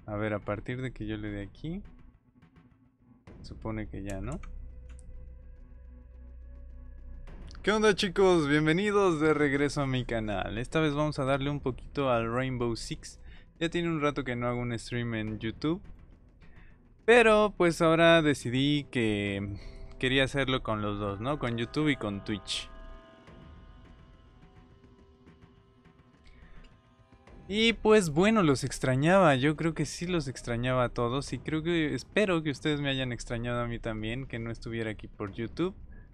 A ver, a partir de que yo le dé aquí, supone que ya, ¿no? ¿Qué onda, chicos? Bienvenidos de regreso a mi canal. Esta vez vamos a darle un poquito al Rainbow Six. Ya tiene un rato que no hago un stream en YouTube, pero pues ahora decidí que quería hacerlo con los dos, ¿no? Con YouTube y con Twitch. Y pues bueno, los extrañaba, yo creo que sí los extrañaba a todos y espero que ustedes me hayan extrañado a mí también, que no estuviera aquí por YouTube.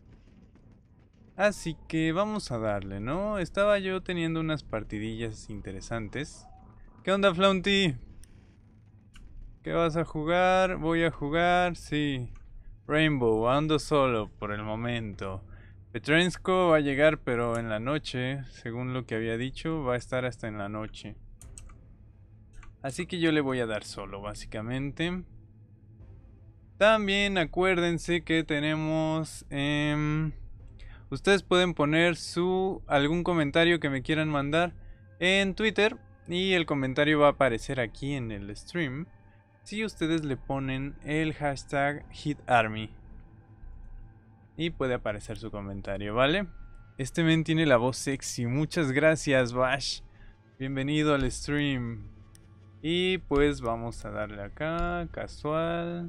Así que vamos a darle, ¿no? Estaba yo teniendo unas partidillas interesantes. ¿Qué onda, Flaunty? ¿Qué vas a jugar? Voy a jugar, sí. Rainbow, ando solo por el momento. Petrensko va a llegar pero en la noche, según lo que había dicho, va a estar hasta en la noche. Así que yo le voy a dar solo, básicamente. También acuérdense que tenemos... ustedes pueden poner algún comentario que me quieran mandar en Twitter. Y el comentario va a aparecer aquí en el stream si ustedes le ponen el hashtag HitArmy. Y puede aparecer su comentario, ¿vale? Este men tiene la voz sexy. Muchas gracias, Bash. Bienvenido al stream. Y pues vamos a darle acá, casual.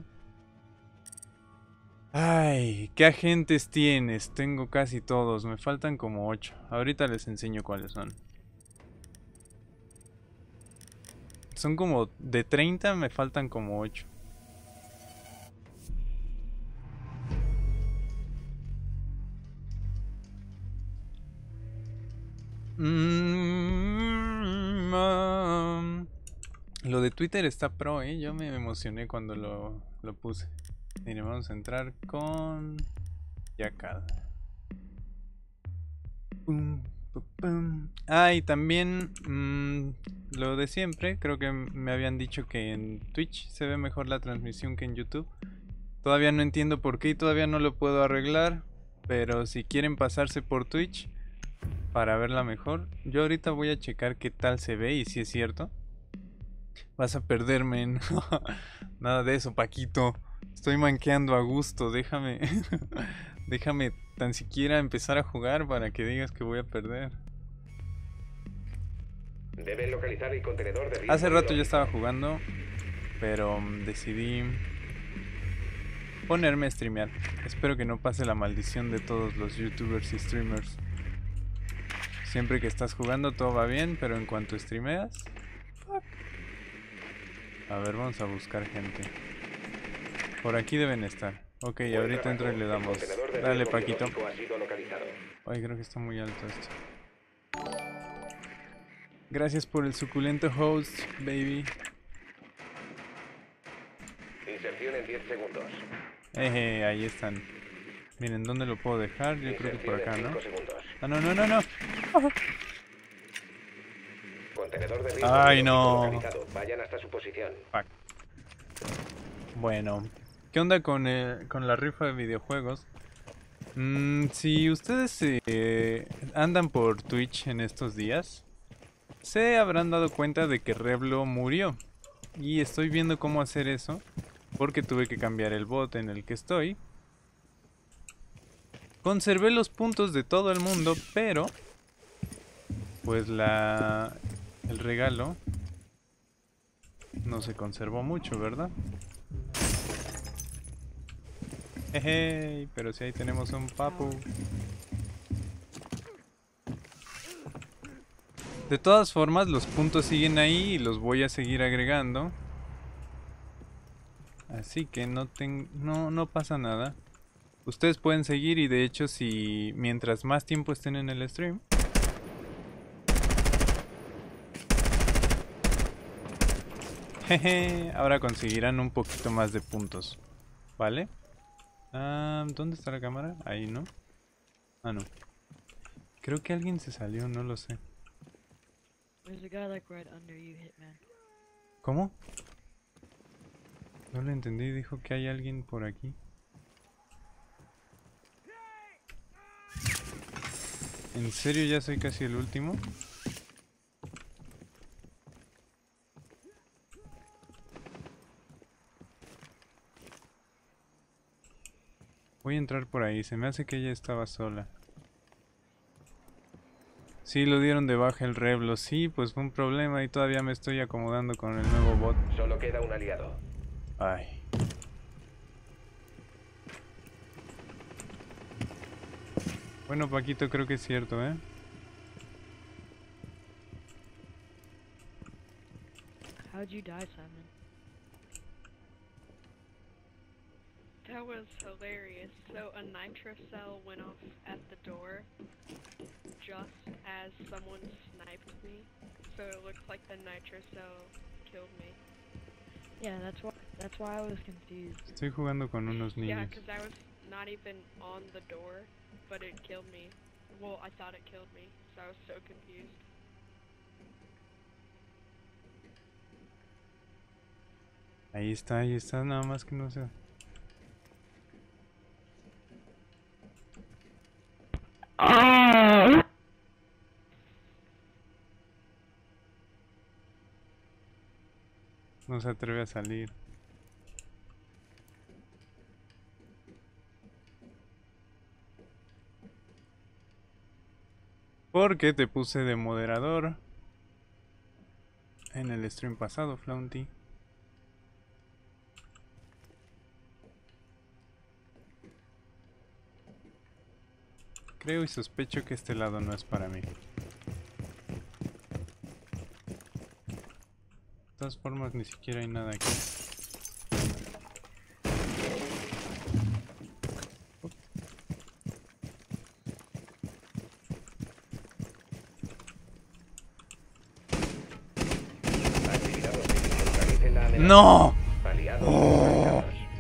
Ay, ¿qué agentes tienes? Tengo casi todos, me faltan como 8. Ahorita les enseño cuáles son. Son como de 30, me faltan como 8. Lo de Twitter está pro, yo me emocioné cuando lo puse. Miren, vamos a entrar con Yakad. Y también lo de siempre, creo que me habían dicho que en Twitch se ve mejor la transmisión que en YouTube. Todavía no entiendo por qué y todavía no lo puedo arreglar, pero si quieren pasarse por Twitch para verla mejor, yo ahorita voy a checar qué tal se ve y si es cierto. Vas a perderme, nada de eso, Paquito. Estoy manqueando a gusto, déjame déjame tan siquiera empezar a jugar para que digas que voy a perder. Deben localizar el contenedor de riesgo. Hace rato ya estaba jugando, pero decidí ponerme a streamear. Espero que no pase la maldición de todos los youtubers y streamers. Siempre que estás jugando todo va bien, pero en cuanto streameas... Fuck. A ver, vamos a buscar gente. Por aquí deben estar. Ok, ahorita entro y le damos. Dale, Paquito. Ay, creo que está muy alto esto. Gracias por el suculento host, baby. Inserción en 10 segundos. Ahí están. Miren, ¿dónde lo puedo dejar? Yo creo que por acá, ¿no? Ah, no. Contenedor de riesgo. Ay, no. Vayan hasta su posición. Fuck. Bueno, ¿qué onda con la rifa de videojuegos? Si ustedes andan por Twitch en estos días, se habrán dado cuenta de que Reblo murió. Y estoy viendo cómo hacer eso, porque tuve que cambiar el bot en el que estoy. Conservé los puntos de todo el mundo, pero pues el regalo no se conservó mucho, ¿verdad? Hey, pero si ahí tenemos un papu. De todas formas, los puntos siguen ahí y los voy a seguir agregando. Así que no pasa nada. Ustedes pueden seguir y de hecho si mientras más tiempo estén en el stream, jeje, ahora conseguirán un poquito más de puntos. ¿Vale? ¿Dónde está la cámara? Ahí, ¿no? Ah, no. Creo que alguien se salió, no lo sé. ¿Cómo? No lo entendí, dijo que hay alguien por aquí. ¿En serio ya soy casi el último? Voy a entrar por ahí, se me hace que ella estaba sola. Sí, lo dieron de baja el Reblo. Sí, pues fue un problema y todavía me estoy acomodando con el nuevo bot. Solo queda un aliado. Ay. Bueno, Paquito, creo que es cierto, ¿eh? How'd you die, Simon? That was hilarious. So a nitro cell went off at the door just as someone sniped me. So it looks like the nitro cell killed me. Yeah, that's why I was confused. Estoy jugando con unos Yeah, niños. because I was not even on the door, but it killed me. Well, I thought it killed me, so I was so confused. Ahí está, nada más que no sé. No se atreve a salir. Porque te puse de moderador en el stream pasado, Flaunty. Creo y sospecho que este lado no es para mí. De todas formas, ni siquiera hay nada aquí. Actividad hostil. Neutralicen la amenaza. ¡No! Aliados localizados.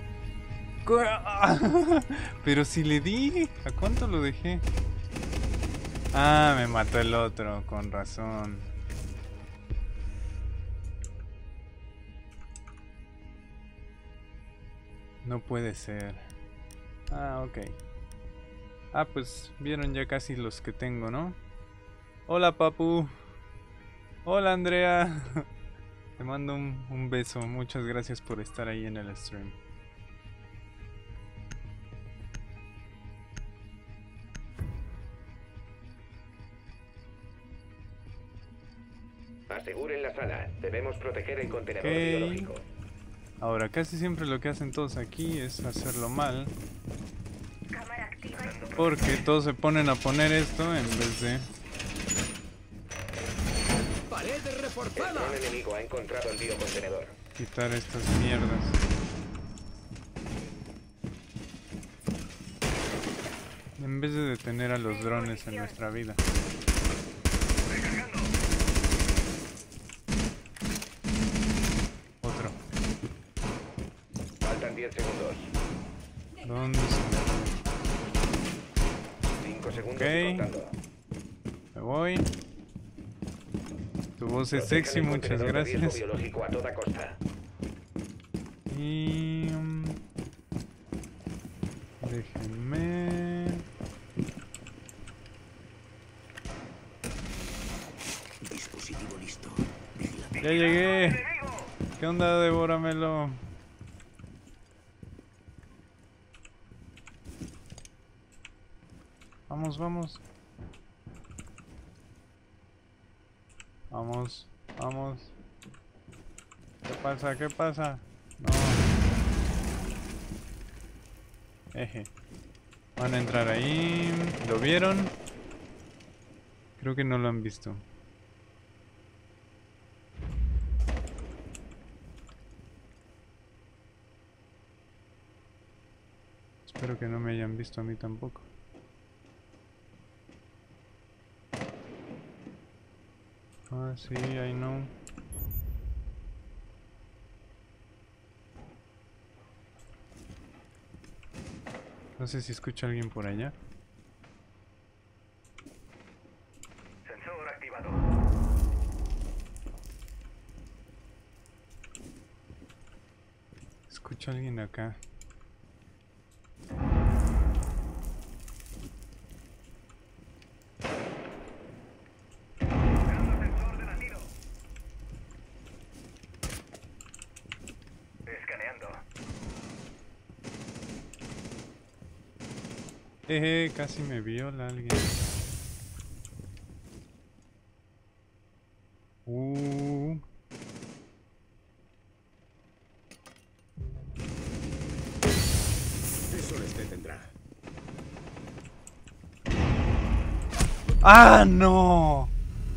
Pero si le di, ¿a cuánto lo dejé? Ah, me mató el otro, con razón. No puede ser. Ah, ok. Ah, pues vieron ya casi los que tengo, ¿no? Hola, papu. Hola, Andrea. Te mando un beso. Muchas gracias por estar ahí en el stream. Aseguren la sala. Debemos proteger el contenedor Ok. biológico. Ahora, casi siempre lo que hacen todos aquí es hacerlo mal. Porque todos se ponen a poner esto en vez de El dron enemigo ha encontrado el biocontenedor. quitar estas mierdas. En vez de detener a los drones en nuestra vida. Otro. Faltan 10 segundos. ¿Dónde se me fue? 5 segundos Ok. y contando. Me voy. Tu voz es Protejan sexy, el muchas contenedor de riesgo gracias. biológico a toda costa. Y... déjenme... Dispositivo listo. ¡Ya llegué! ¿Qué onda? Devóramelo. Vamos, vamos. Vamos, vamos. ¿Qué pasa? ¿Qué pasa? No. Eje. Van a entrar ahí. ¿Lo vieron? Creo que no lo han visto. Espero que no me hayan visto a mí tampoco. Ah, sí, I know. No sé si escucha alguien por allá. Sensor activado. Escucho a alguien acá. Escaneando. Casi me viola alguien. Eso les detendrá. ¡Ah, no!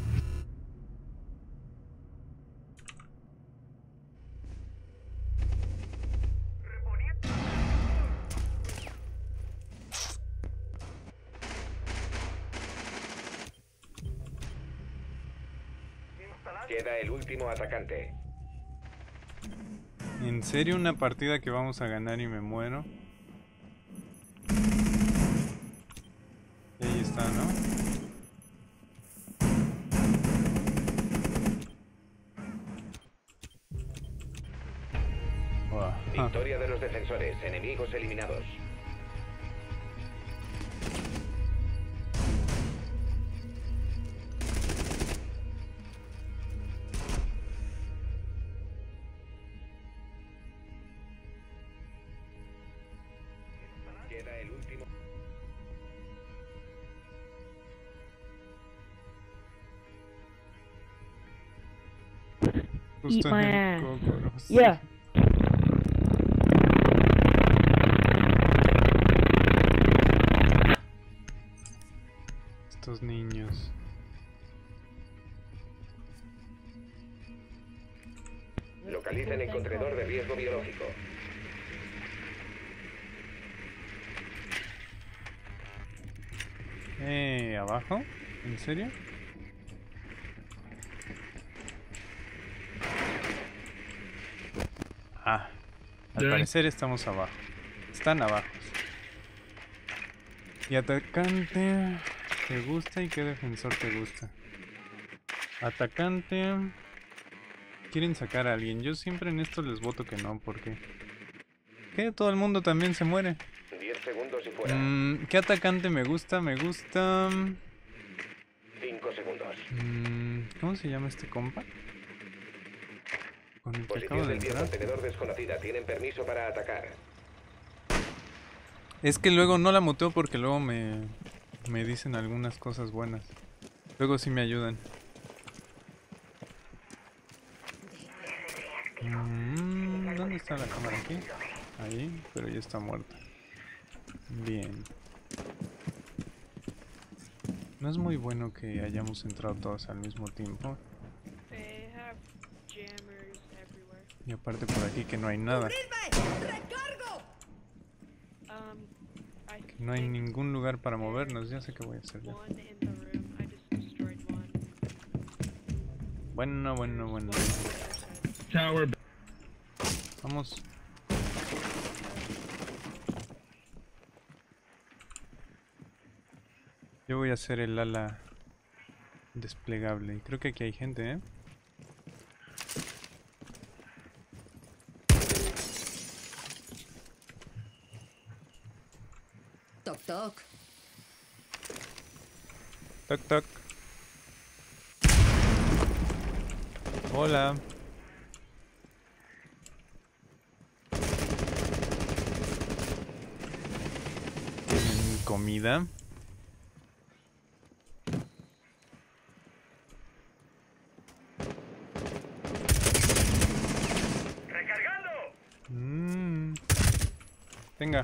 Queda el último atacante. ¿En serio una partida que vamos a ganar y me muero? Y ahí está, ¿no? Buah. Victoria de los defensores, enemigos eliminados. Queda el último. Eat Justo my en el ass. cocoro, sí. Yeah. Estos niños. Localicen el contenedor de riesgo biológico. ¿Abajo? ¿En serio? Ah, al parecer estamos abajo. Están abajo. ¿Y atacante te gusta y qué defensor te gusta? Atacante... Quieren sacar a alguien. Yo siempre en esto les voto que no, porque... ¿Qué? Todo el mundo también se muere. 10 segundos y fuera. ¿Qué atacante me gusta? Me gusta... 5 segundos. ¿Cómo se llama este compa? Con el que acabo Posición de del entrar. contenedor desconocida. Tienen permiso para atacar. Es que luego no la muteo porque luego me dicen algunas cosas buenas. Luego sí me ayudan. ¿Dónde está la cámara aquí? Ahí, pero ya está muerta. Bien. No es muy bueno que hayamos entrado todos al mismo tiempo. They have jammers everywhere. Y aparte por aquí que no hay nada. I Que no hay think ningún lugar para movernos. Ya sé qué voy a hacer ya. one in the room. I just destroyed one. Bueno. One on the other side. Tower. Vamos. Yo voy a hacer el ala desplegable. Y creo que aquí hay gente, ¿eh? Toc toc. Toc toc. Hola. ¿Tienen comida? Venga.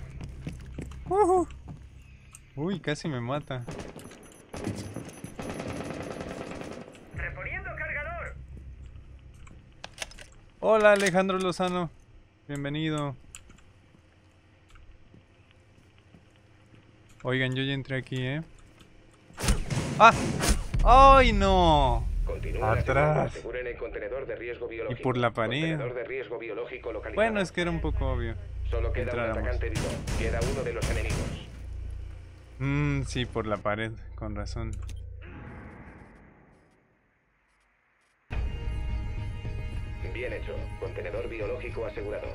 Uy, casi me mata. ¡Reponiendo cargador! Hola Alejandro Lozano. Bienvenido. Oigan, yo ya entré aquí, ¿eh? ¡Ah! ¡Ay, no! Continúa Atrás. aseguren el contenedor de riesgo biológico. Y por la pared. Contenedor de riesgo biológico localizado. Bueno, es que era un poco obvio. Solo queda entráramos. un atacante vivo. Queda uno de los enemigos. Sí, por la pared, con razón. Bien hecho. Contenedor biológico asegurado.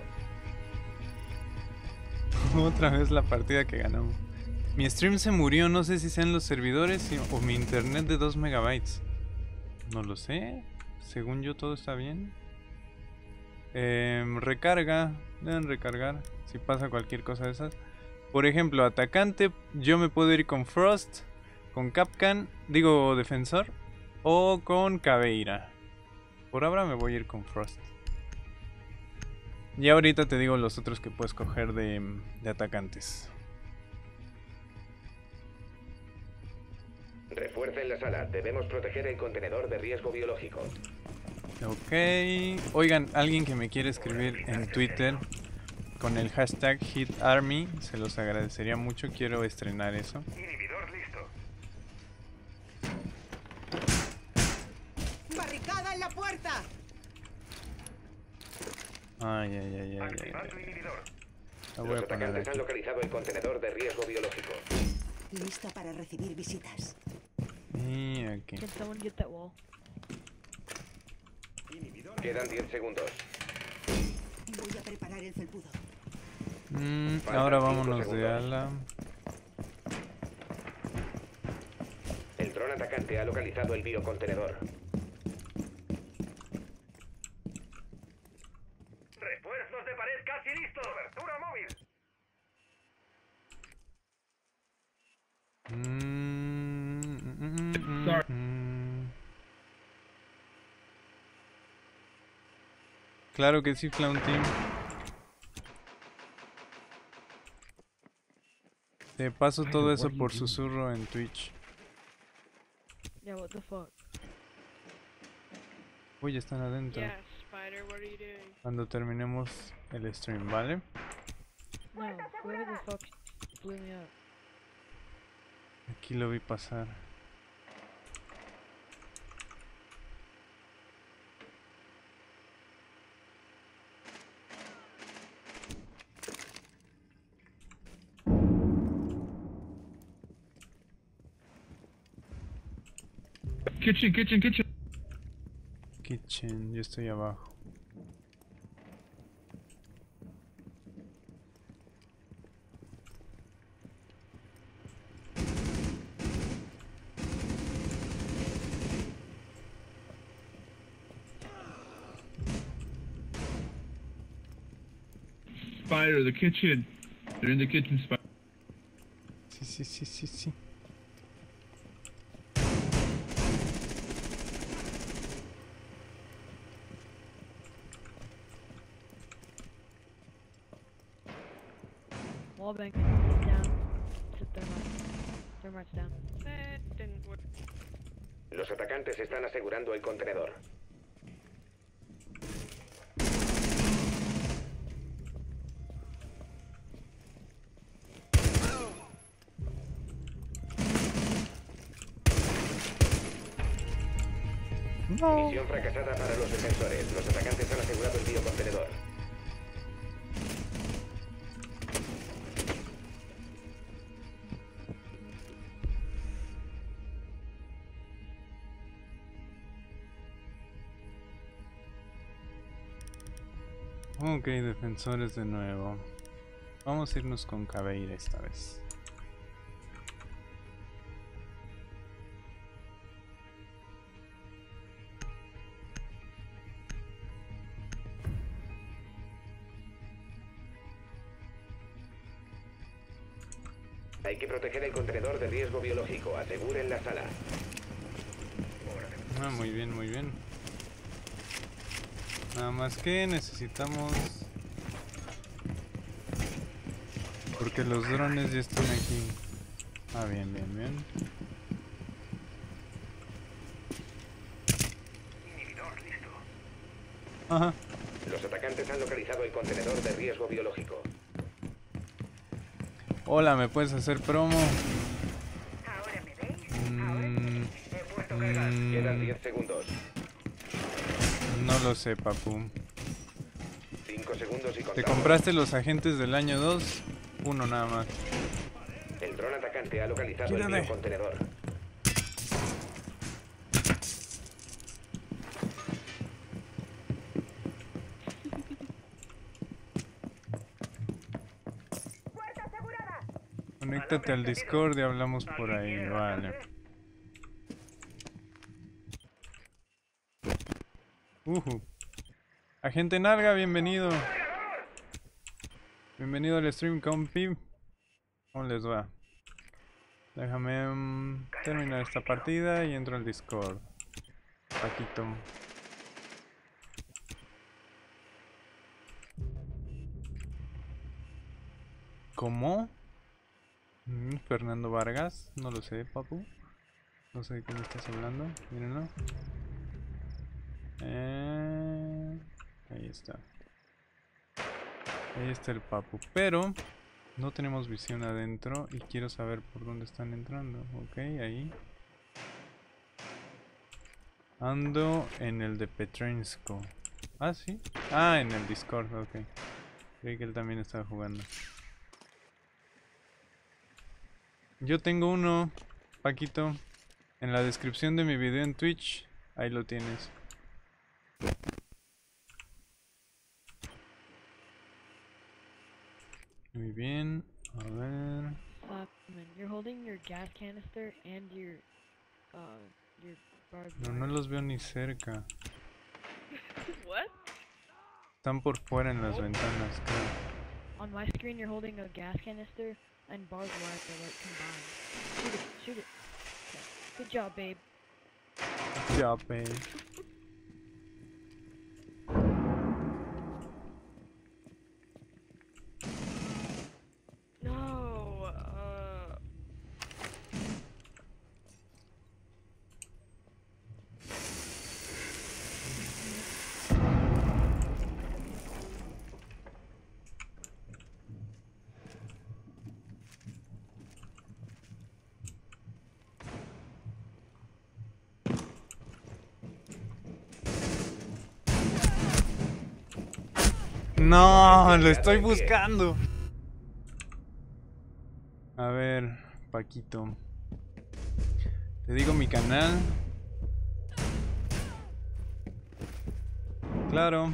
Otra vez la partida que ganamos. Mi stream se murió, no sé si sean los servidores o mi internet de 2 megabytes. No lo sé. Según yo todo está bien. Recarga. Deben recargar. Si pasa cualquier cosa de esas. Por ejemplo, atacante, yo me puedo ir con Frost, con Kapkan, digo defensor, o con Caveira. Por ahora me voy a ir con Frost. Y ahorita te digo los otros que puedes coger de atacantes. Refuercen la sala. Debemos proteger el contenedor de riesgo biológico. Ok. Oigan, alguien que me quiere escribir en Twitter con el hashtag HitArmy, se los agradecería mucho. Quiero estrenar eso. Inhibidor listo. ¡Barricada en la puerta! Ay, ay, ay, ay, ay, Activando ay. inhibidor. La voy Los a poner atacantes han aquí. localizado el contenedor de riesgo biológico. Lista para recibir visitas. Y aquí. Can someone get that wall? Quedan 10 segundos. Voy a preparar el felpudo. Ahora Faltan 5 vámonos de segundos. ala. El dron atacante ha localizado el biocontenedor. Refuerzos de pared casi listos. Cobertura móvil. Claro que sí, Clown Team. Te paso todo eso por susurro en Twitch. Yeah, what the fuck? Uy, ya están adentro. Yeah, Spider, what are you doing? Cuando terminemos el stream, ¿vale? No, whoever the fuck blew me up. Aquí lo vi pasar. Kitchen, kitchen, kitchen. Kitchen, yo estoy abajo. Spider, the kitchen. They're in the kitchen, Spider. Sí, sí, sí, sí, sí. Wallbang is down. Thermite's down. That didn't work. Los atacantes están asegurando el contenedor. No. Misión fracasada para los defensores. Los atacantes han asegurado el biocontenedor. Ok, defensores de nuevo. Vamos a irnos con Caveira esta vez. Hay que proteger el contenedor de riesgo biológico. Aseguren la sala. Ah, muy bien, muy bien. Nada más que necesitamos... Porque los drones ya están aquí. Ah, bien, bien, bien. Ajá. Los atacantes han localizado el contenedor de riesgo biológico. Hola, ¿me puedes hacer promo? Quedan 10 segundos. No lo sé, papu. 5 segundos y ¿Te contamos. compraste los agentes del año 2? Uno nada más. El dron atacante ha localizado el Quírame. biocontenedor. Conéctate al Discord y hablamos por ahí, vale. Agente Nalga, bienvenido. Bienvenido al stream, compi. ¿Cómo les va? Déjame terminar esta partida y entro al Discord. Paquito. ¿Cómo? Fernando Vargas, no lo sé, papu. No sé de qué me estás hablando. Mírenlo. Ahí está. Ahí está el papu. Pero no tenemos visión adentro y quiero saber por dónde están entrando. Ok, ahí. Ando en el de Petrensko. Ah, sí. Ah, en el Discord, ok. Creí que él también estaba jugando. Yo tengo uno, Paquito. En la descripción de mi video en Twitch. Ahí lo tienes. Muy bien. A ver. Man, you're holding your gas canister and your barbed No, no wire. los veo ni cerca. What? Están por fuera en las ventanas, creo. On my screen, you're holding a gas canister and barbed wire that like combined. Shoot it, shoot it. Okay. Good job, babe. Ya, babe. No. No, lo estoy buscando. A ver, Paquito. Te digo mi canal. Claro.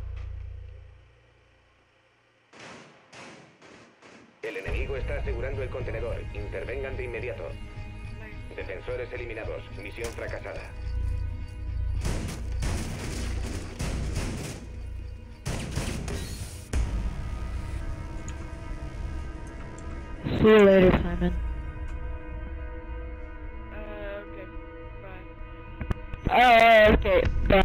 El enemigo está asegurando el contenedor. Intervengan de inmediato. Defensores eliminados. Misión fracasada. See you later, Simon. Okay. Bye. Okay, bye.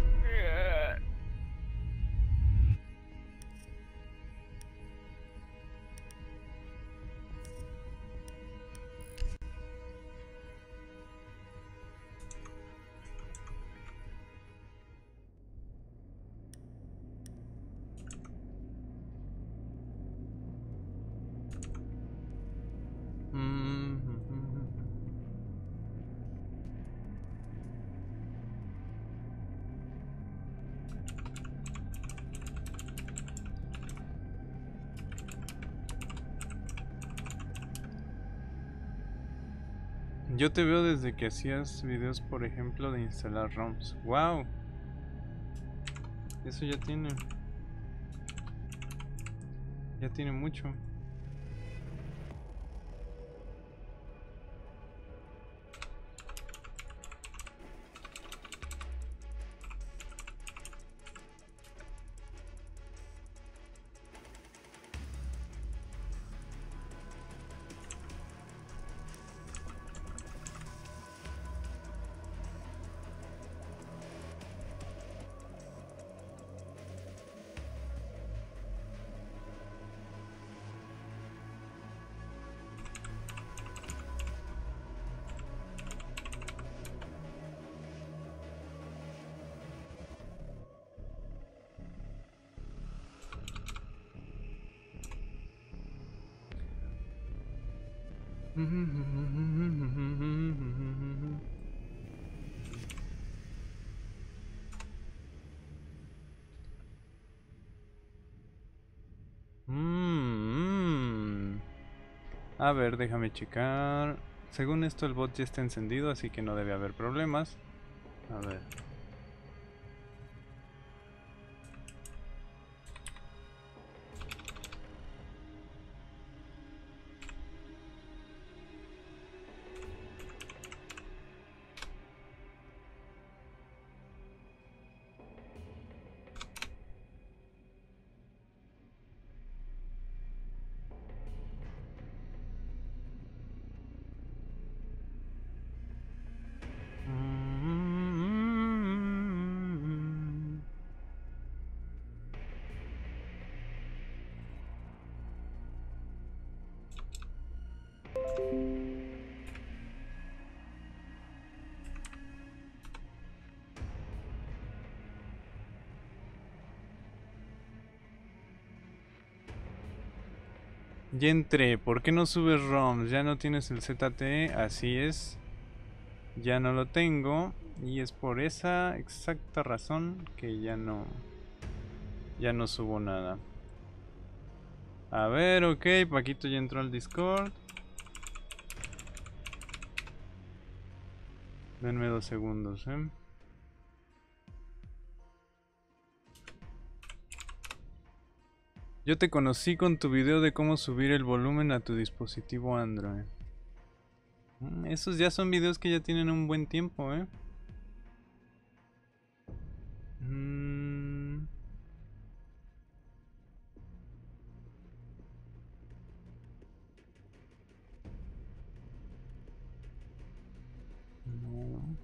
Yo te veo desde que hacías videos, por ejemplo, de instalar ROMs. ¡Wow! Eso ya tiene. Ya tiene mucho. A ver, déjame checar. Según esto el bot ya está encendido, así que no debe haber problemas. A ver. Ya entré. ¿Por qué no subes ROMs? Ya no tienes el ZTE. Así es. Ya no lo tengo. Y es por esa exacta razón que ya no subo nada. A ver, ok. Paquito ya entró al Discord. Denme 2 segundos, ¿eh? Yo te conocí con tu video de cómo subir el volumen a tu dispositivo Android. Esos ya son videos que ya tienen un buen tiempo, ¿eh? No.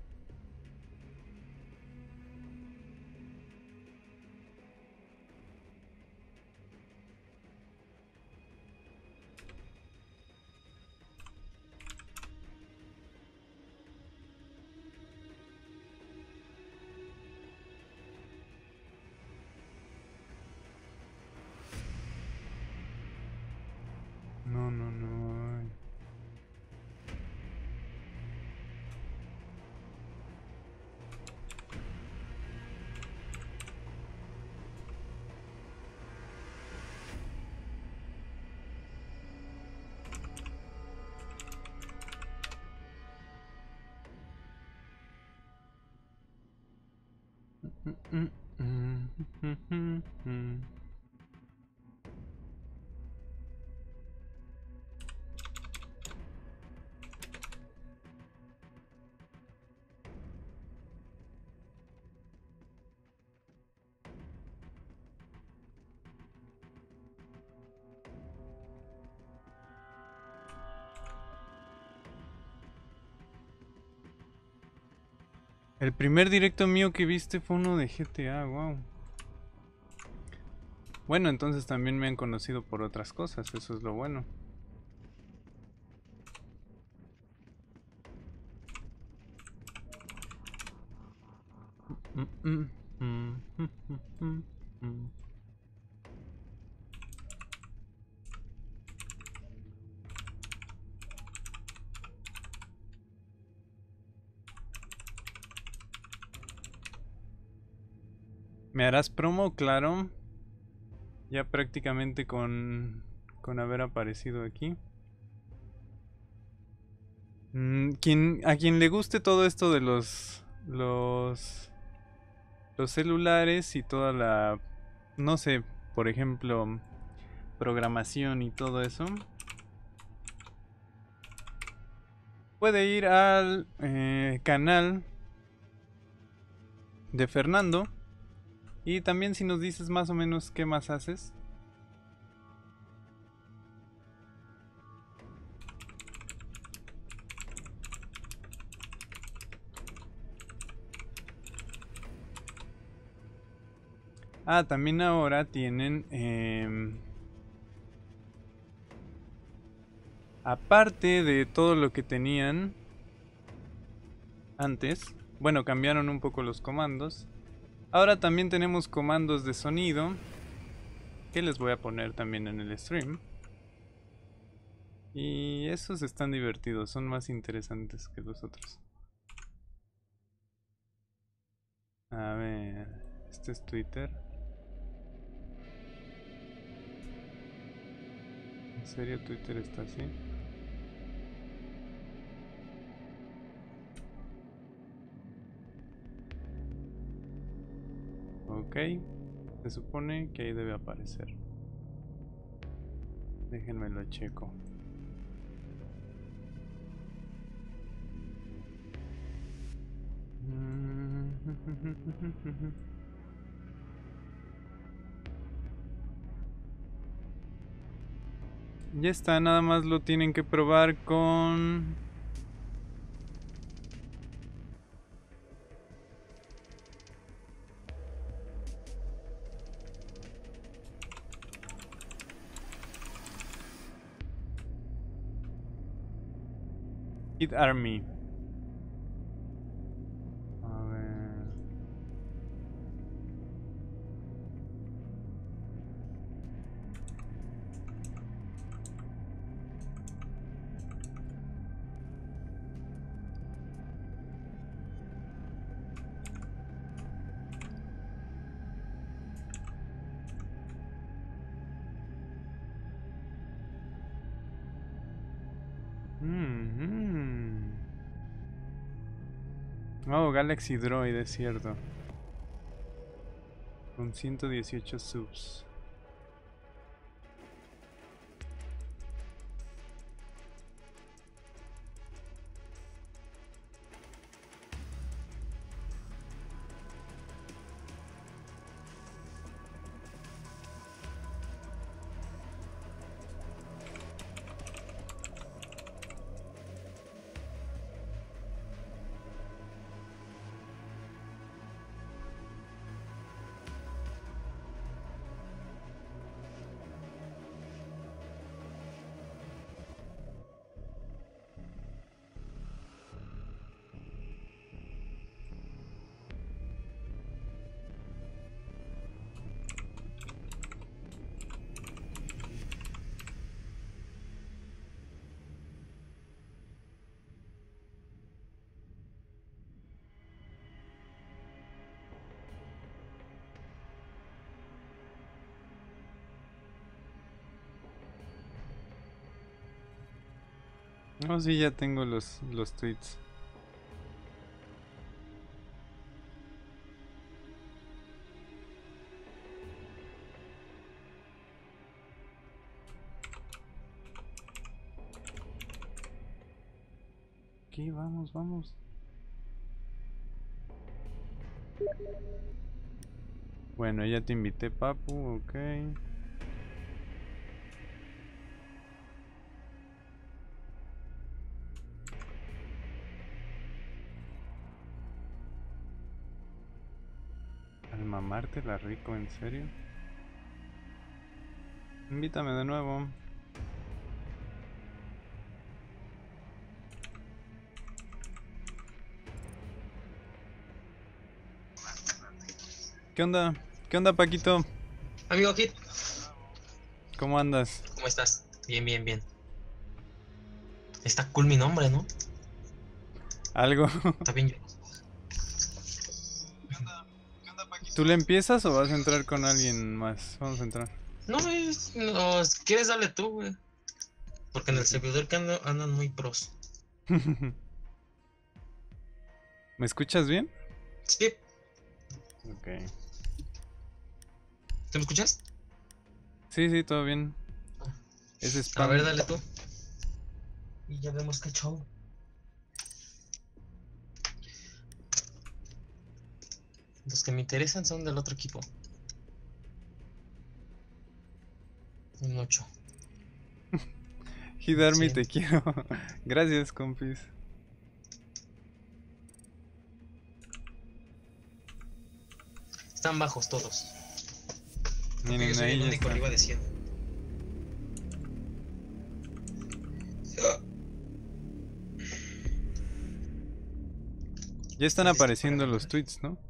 No, no, no. Ay. El primer directo mío que viste fue uno de GTA, wow. Bueno, entonces también me han conocido por otras cosas, eso es lo bueno. ¿Me harás promo? Claro. Ya prácticamente con haber aparecido aquí. A quien le guste todo esto de los celulares y toda la, no sé, por ejemplo, programación y todo eso, puede ir al canal de Fernando. Y también si nos dices más o menos qué más haces. Ah, también ahora tienen aparte de todo lo que tenían antes, bueno, cambiaron un poco los comandos. Ahora también tenemos comandos de sonido que les voy a poner también en el stream. Y esos están divertidos, son más interesantes que los otros. A ver, este es Twitter. ¿En serio Twitter está así? Ok, se supone que ahí debe aparecer. Déjenme lo checo. Ya está, nada más lo tienen que probar con... Kid Army. A ver... Oh, Galaxy Droid, es cierto. Con 118 subs. No, sí, ya tengo los tweets. Aquí, vamos, vamos. Bueno, ya te invité, papu, ok. Al mamarte la rico, ¿en serio? Invítame de nuevo. ¿Qué onda? ¿Qué onda, Paquito? Amigo Kit, ¿Cómo andas? ¿cómo estás? Bien, bien, bien. Está cool mi nombre, ¿no? ¿Algo? Está bien. ¿Tú le empiezas o vas a entrar con alguien más? Vamos a entrar. No, ¿quieres darle tú, güey? Porque en el servidor que andan muy pros. ¿Me escuchas bien? Sí, Ok. ¿tú me escuchas? Sí, sí, todo bien. Es A spam. ver, dale tú. Y ya vemos qué show. Los que me interesan son del otro equipo. Un 8. Hidarmi, Sí. te quiero. Gracias, compis. Están bajos todos. Porque Miren, yo soy ahí el ya único está. arriba de 100. Ya están apareciendo los tweets, ¿no?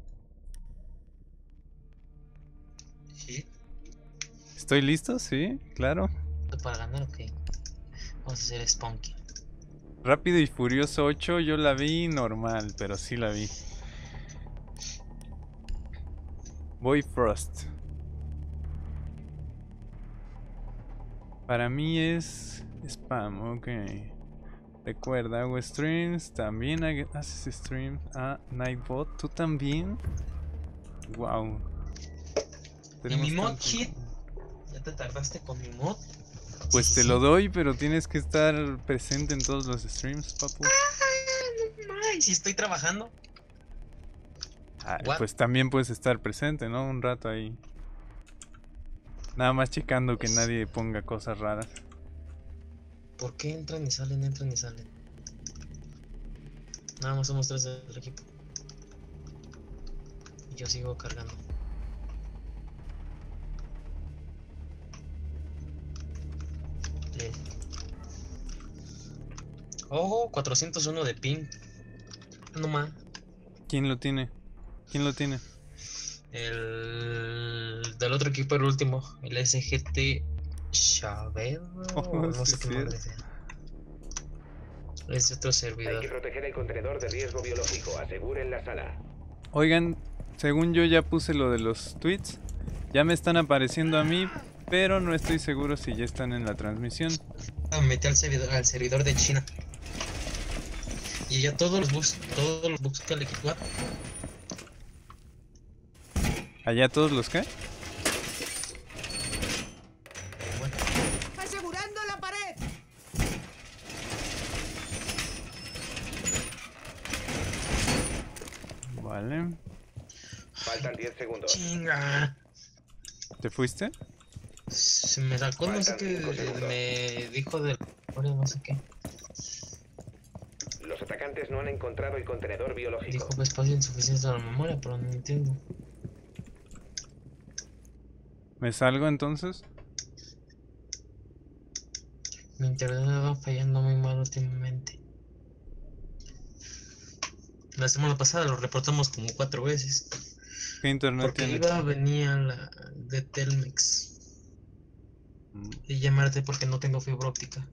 ¿Sí? ¿Estoy listo? Sí, claro. ¿Para ganar o qué? Vamos a hacer Spunky. Rápido y Furioso 8, yo la vi normal, pero sí la vi. Boy Frost. Para mí es spam, ok. Recuerda, hago streams, también haces stream a Nightbot, ¿tú también? Wow. ¿Y mi mod, Kid? ¿Ya te tardaste con mi mod? Pues Sí, te sí. lo doy, pero tienes que estar presente en todos los streams, papu. Ay, si estoy trabajando. Ah, What? pues también puedes estar presente, ¿no? Un rato ahí. Nada más checando que Pues- nadie ponga cosas raras. ¿Por qué entran y salen, entran y salen? Nada más somos 3 del equipo. Y yo sigo cargando. Ojo, 401 de ping. No más. ¿Quién lo tiene? ¿Quién lo tiene? El del otro equipo, el último. El SGT Chabelo. Oh, No sí, sé qué sí. madre sea. Es de otro Hay servidor. que proteger el contenedor de riesgo biológico. Aseguren la sala. Oigan, según yo ya puse lo de los tweets. Ya me están apareciendo a mí, pero no estoy seguro si ya están en la transmisión. Metí al servidor de China. Y ya todos los bugs que le quitó. ¿Allá todos los qué? Bueno, ¡Asegurando la pared! Vale. Faltan 10 segundos. chinga. ¿Te fuiste? Se me sacó, no sé Faltan qué, 5 segundos. me dijo del... no sé qué. Los atacantes no han encontrado el contenedor biológico. Dijo que espacio insuficiente a la memoria, pero no entiendo. ¿Me salgo entonces? Mi internet va fallando muy mal últimamente. La semana pasada lo reportamos como 4 veces. ¿Qué internet Porque tienes? venía la de Telmex. Mm. Y llamarte porque no tengo fibra óptica.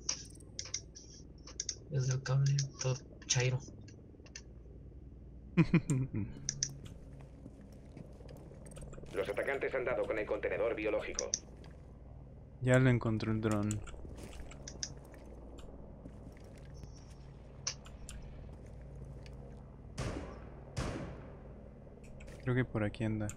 Es del cable, todo chairo. Los atacantes han dado con el contenedor biológico. Ya lo encontré el dron. Creo que por aquí anda.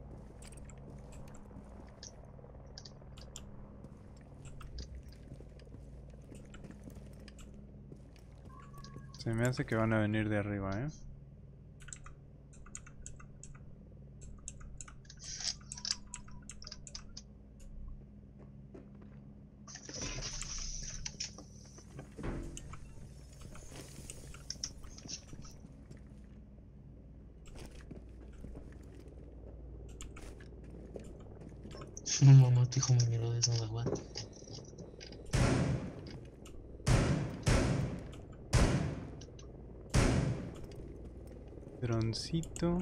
Se me hace que van a venir de arriba, ¿eh? No, mamá, tu hijo me miró desnuda, what? Droncito.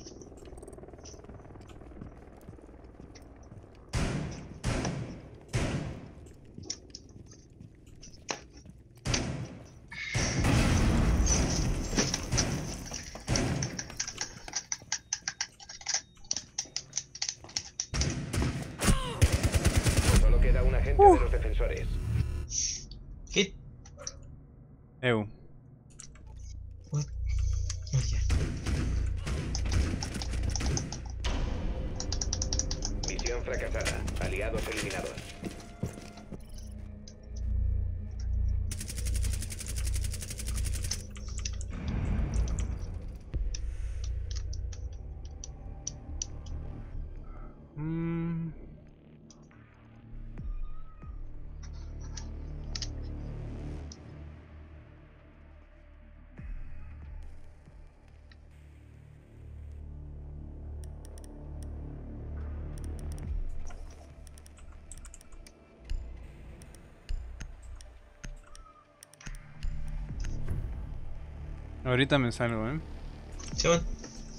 Solo queda un agente de los defensores. Hit. Ew. What? Ah, ya. Misión fracasada. Aliados eliminados. Mm. Ahorita me salgo, ¿eh? ¿Se van?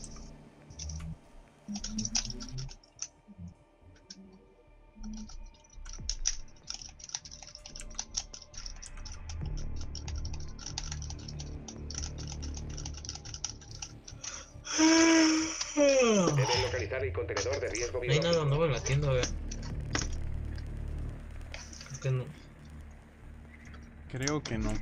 Deben localizar el contenedor de riesgo No hay biológico. nada nuevo en la tienda, a ver. Creo que no. Creo que no.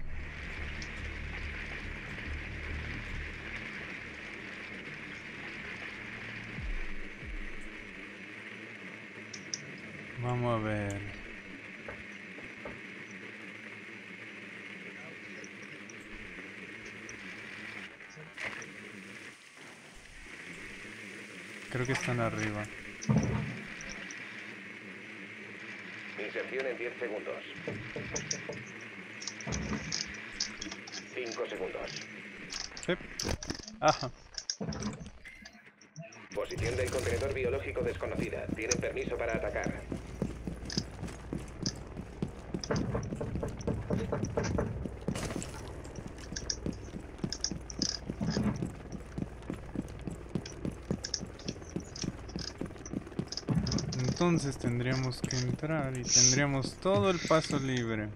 Vamos a ver. Creo que están arriba. Inserción en 10 segundos. 5 segundos. Sí. Ajá. Posición del contenedor biológico desconocida. Tienen permiso para atacar. Entonces tendríamos que entrar y tendríamos todo el paso libre.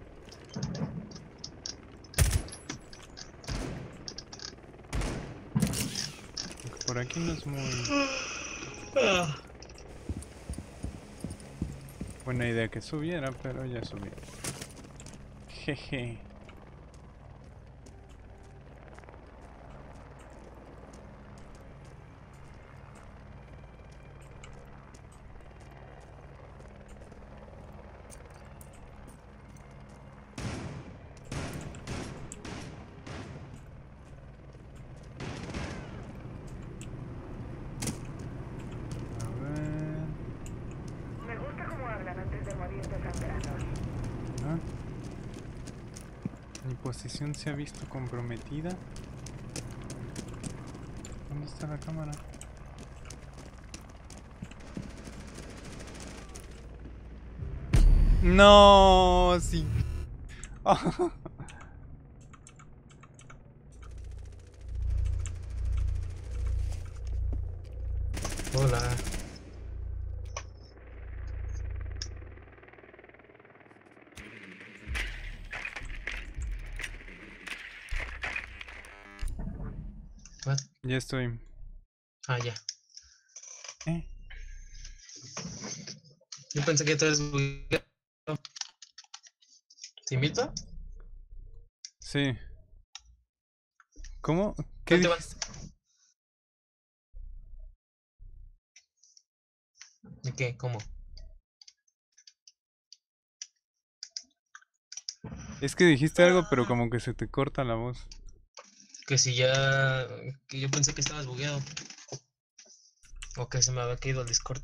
Por aquí no es muy buena idea que subiera, pero ya subí. Jeje. Ah. Mi posición se ha visto comprometida. ¿Dónde está la cámara? No, sí. Hola. What? Ya estoy. Ah, ya. ¿Eh? Yo pensé que tú eres bugueado. ¿Te invito? Sí. ¿Cómo? ¿Qué ¿Dónde dijiste? ¿De qué? ¿Cómo? Es que dijiste algo, pero como que se te corta la voz. Que si ya... Que yo pensé que estabas bugueado. O que se me había caído el Discord.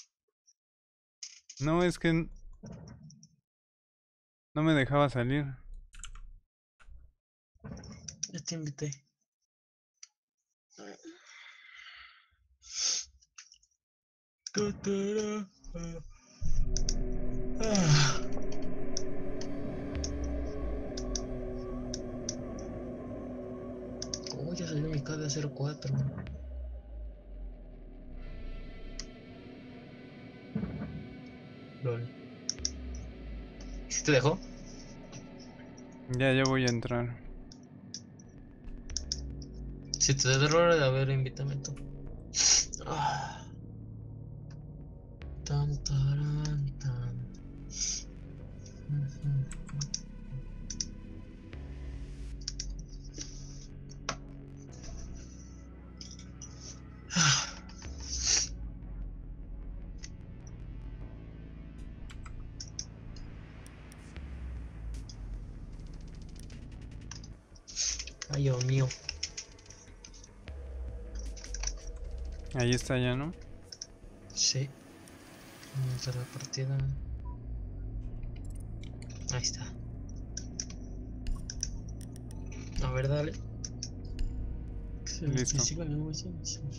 No, es que no me dejaba salir. Ya te invité. Ah. Oh, ya salió mi KD 04. LOL. ¿Sí te dejó? Ya voy a entrar. Si te da error, a ver, invítame tú. Ah. Tan, taran, tan. Ay, Dios mío. Ahí está ya, ¿no? Sí. Vamos a la partida. Ahí está. A ver, dale. Listo. Sí, vale, no, sí.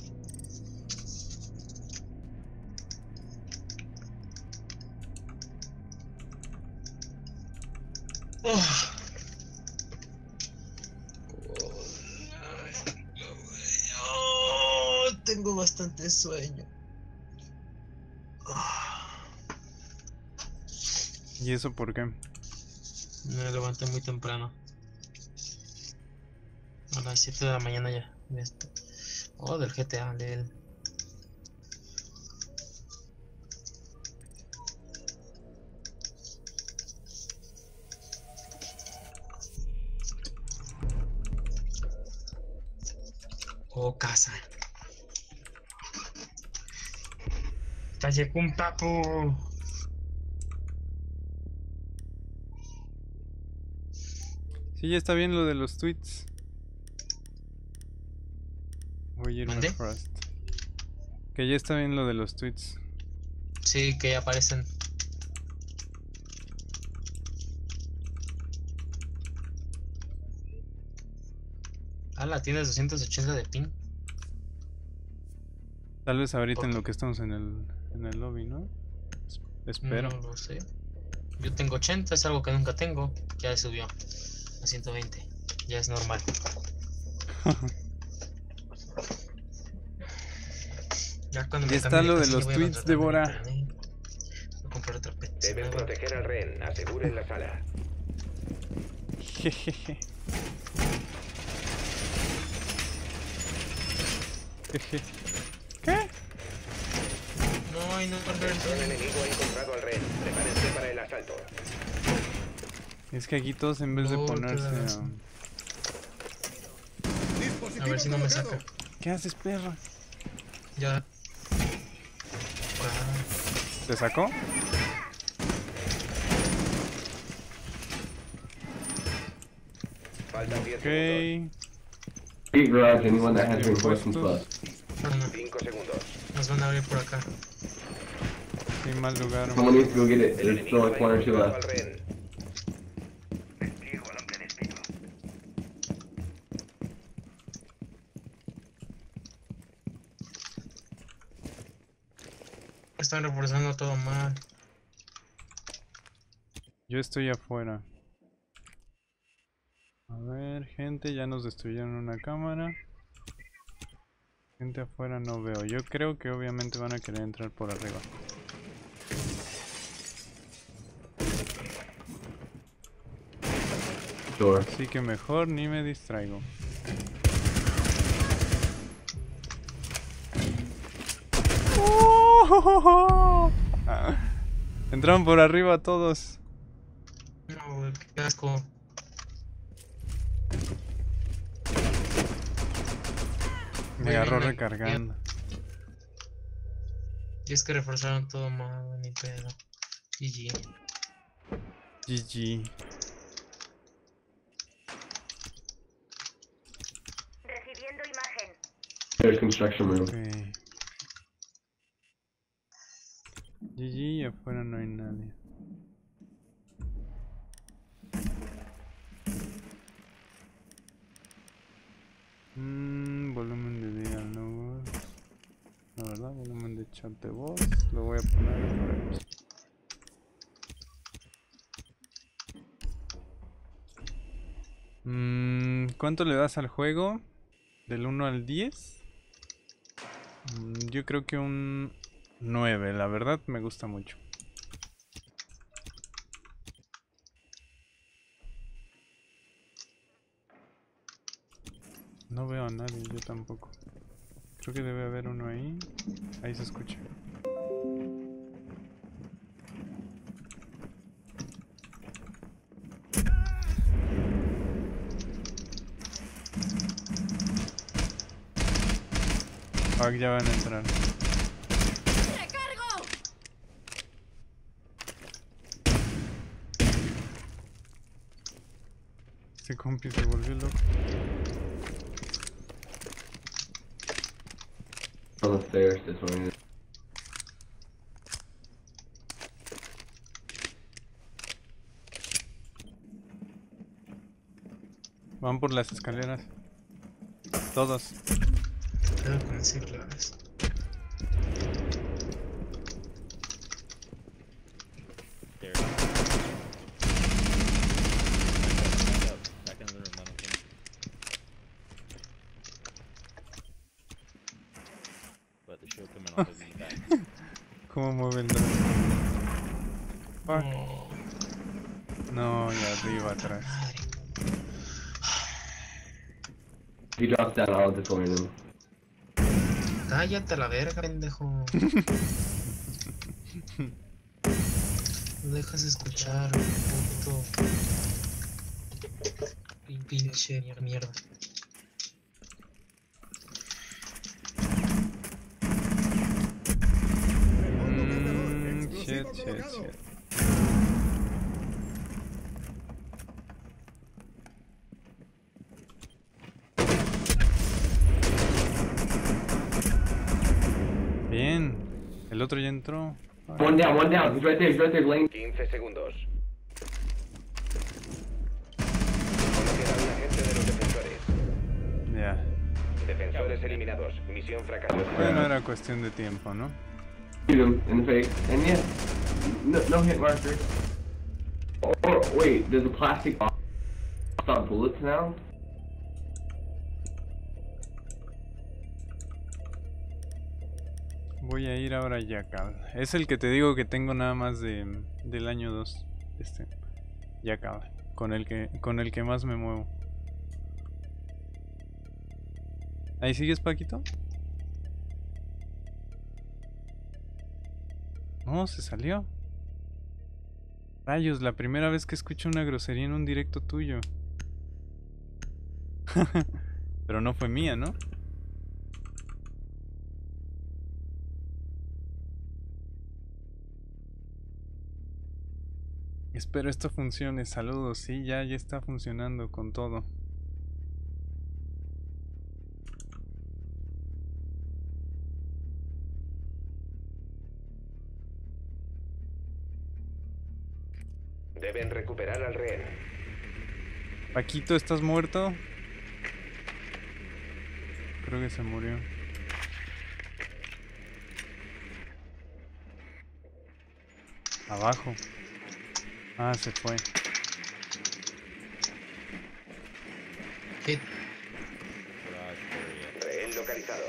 Oh, tengo bastante sueño. ¿Y eso por qué? Me levanté muy temprano. A las 7 de la mañana ya. Oh, del GTA, del... Oh, casa. Calle con papo. Sí, ya está bien lo de los tweets. Voy a irme ¿Mande? a Frost. Que ya está bien lo de los tweets. Sí, que ya aparecen. La tienes 280 de ping. Tal vez ahorita ¿Por en qué? lo que estamos en el lobby, ¿no? Espero. No lo sé. Yo tengo 80, es algo que nunca tengo. Ya subió a 120. Ya es normal. Ya cuando Ya me está cambie lo de casa, ya los voy a tweets, contratar mi Débora. internet. Voy a comprar otra PC Deben nueva. proteger al rehén. Aseguren la sala. Jejeje. Jeje. ¿Qué? No, y no El enemigo ha encontrado al rehén. Prepárense para el asalto. Es que aquí todos en vez de No, ponerse claro. A ver si no me saca. ¿Qué haces, perra? Ya. Ah, ¿Te sacó? Faltan 10 Ok. segundos. Street garage, anyone that has reinforcements left. bueno, 5 segundos. nos van a abrir por acá. Sí, mal lugar. Someone needs to go get it. El There's still enemigo like ha one or two encontrado al left. rehén. Están reforzando todo mal. Yo estoy afuera. A ver, gente, ya nos destruyeron una cámara. Gente afuera no veo. Yo creo que obviamente van a querer entrar por arriba. Sure. Así que mejor ni me distraigo. Ah, entraron por arriba todos. No, güey, qué asco. Me Güey, agarró venga, recargando. Y es que reforzaron todo mal, ni pedo. GG. GG. Recibiendo imagen. There's construction room. Ok. GG, afuera no hay nadie. Volumen de diálogos. La verdad, volumen de chat de voz. Lo voy a poner por aquí. ¿Cuánto le das al juego? ¿Del 1 al 10? Yo creo que un 9, la verdad me gusta mucho. No veo a nadie, yo tampoco. Creo que debe haber uno ahí. Ahí se escucha. Fuck, ya van a entrar. ¡Recargo! Ese compi se volvió loco. On the stairs, this one. Van por las escaleras. Todos. Creo que con siglas. ¿Cómo mueve el drone? Fuck. No, y arriba atrás. If he drops down, I'll disorient him. Cállate a la verga, pendejo. No dejas escuchar, puto. Pinche mierda. Shit. Bien. El otro ya entró. One down. He's right there, Lane. 15 segundos. Solo queda un agente de los defensores. Ya. Defensores eliminados. Misión fracasada. Bueno, era cuestión de tiempo, ¿no? Shoot him in the face. And yeah, no hit marker. Or wait, there's a plastic box. Stop bullets now? Voy a ir ahora a Jackal. Es el que te digo que tengo nada más del año 2. Jackal. Con el que más me muevo. ¿Ahí sigues, Paquito? No, se salió. Rayos, la primera vez que escucho una grosería en un directo tuyo. Pero no fue mía, ¿no? Espero esto funcione. Saludos. Sí, ya está funcionando con todo. Deben recuperar al rehén. Paquito, ¿estás muerto? Creo que se murió. Abajo. Ah, se fue. Hit. Rehén localizado.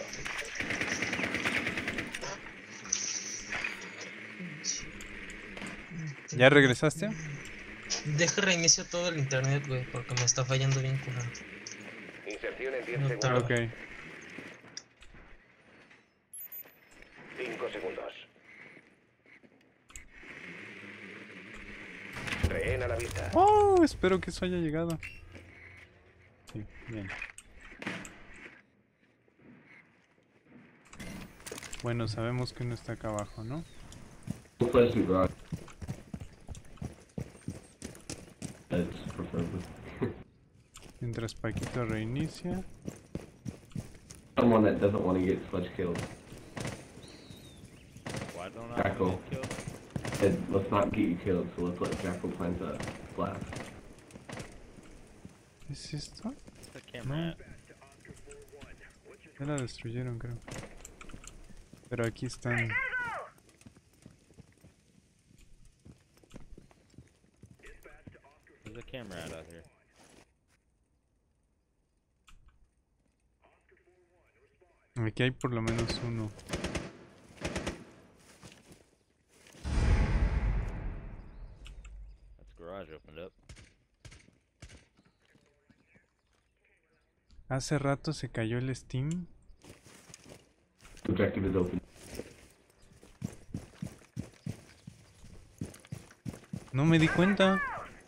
¿Ya regresaste? Deja reinicio todo el internet, güey, porque me está fallando bien culero. Inserción en 10 No segundos. Ok. 5 segundos. Rehén a la vista. Oh, espero que eso haya llegado. Sí, bien. Bueno, sabemos que no está acá abajo, ¿no? Pleasant garage. That's preferably. Mientras Paquito reinicia. Someone that doesn't want to get Sludge killed. Why don't I Jackal. get killed? Said, let's not get you killed, so let's let Jackal plant a flag. ¿Qué es esto? The camera. Ya la destruyeron, creo. Pero aquí están. There's a camera out here. Aquí hay por lo menos uno. That's garage opened up. Hace rato se cayó el Steam. Objective is open. No me di cuenta.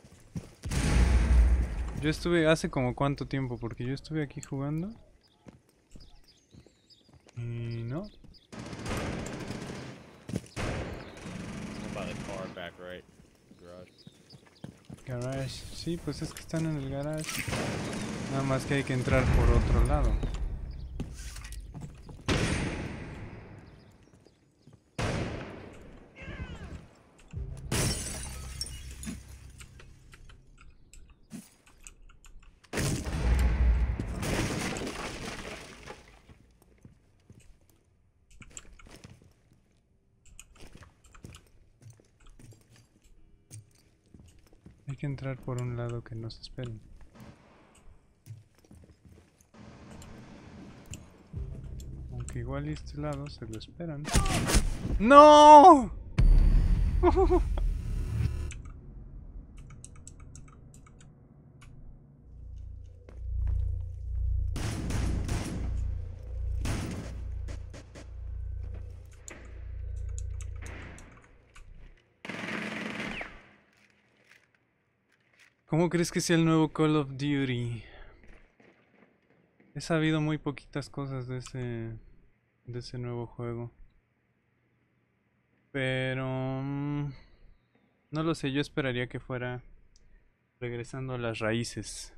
Yo estuve hace como cuánto tiempo, porque yo estuve aquí jugando. Y no. One by the car back right. Garage. Garage. Sí, pues es que están en el garage. Nada más que hay que entrar por otro lado. Hay que entrar por un lado que nos esperen. Aunque igual este lado se lo esperan. ¡No! ¿Cómo crees que sea el nuevo Call of Duty? He sabido muy poquitas cosas de ese nuevo juego. Pero no lo sé, yo esperaría que fuera regresando a las raíces.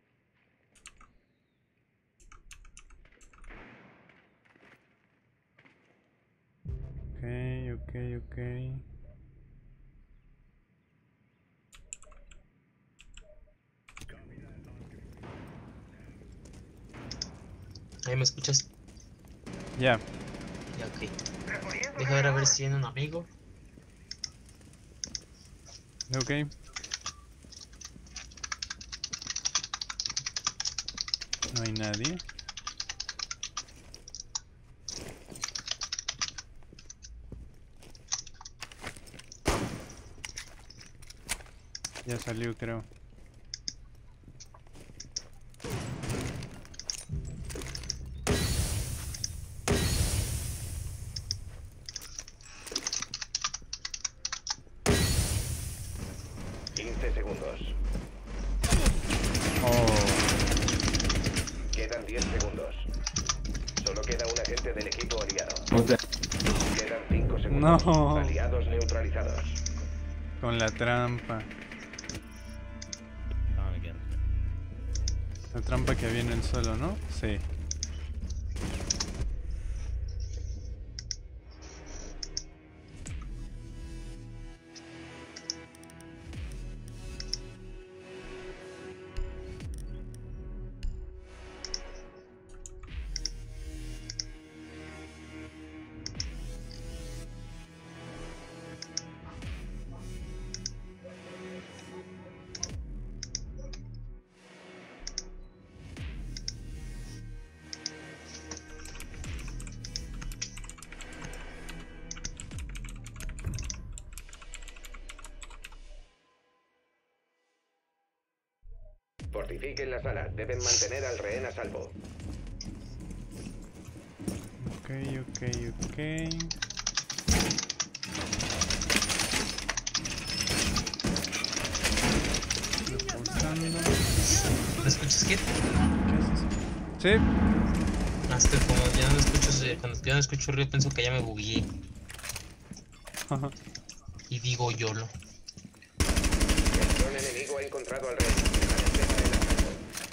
Ok. ¿Ahí me escuchas? Ya. Ya, ok. Deja ver a ver si viene un amigo. Ok. No hay nadie. Ya salió, creo. Segundos. Oh. Quedan 10 segundos. Solo queda un agente del equipo aliado. Quedan 5 segundos. No. Aliados neutralizados. Con la trampa. La trampa que había en el suelo, ¿no? Sí. Fortifiquen la sala. Deben mantener al rehén a salvo. Ok. ¿Me escuchas, Kit? ¿Qué haces? Sí. Hasta como ya no escucho, cuando ya no escucho ruido pienso que ya me bugueé. Y digo YOLO. El dron enemigo ha encontrado al rehén. Permanece para el asalto.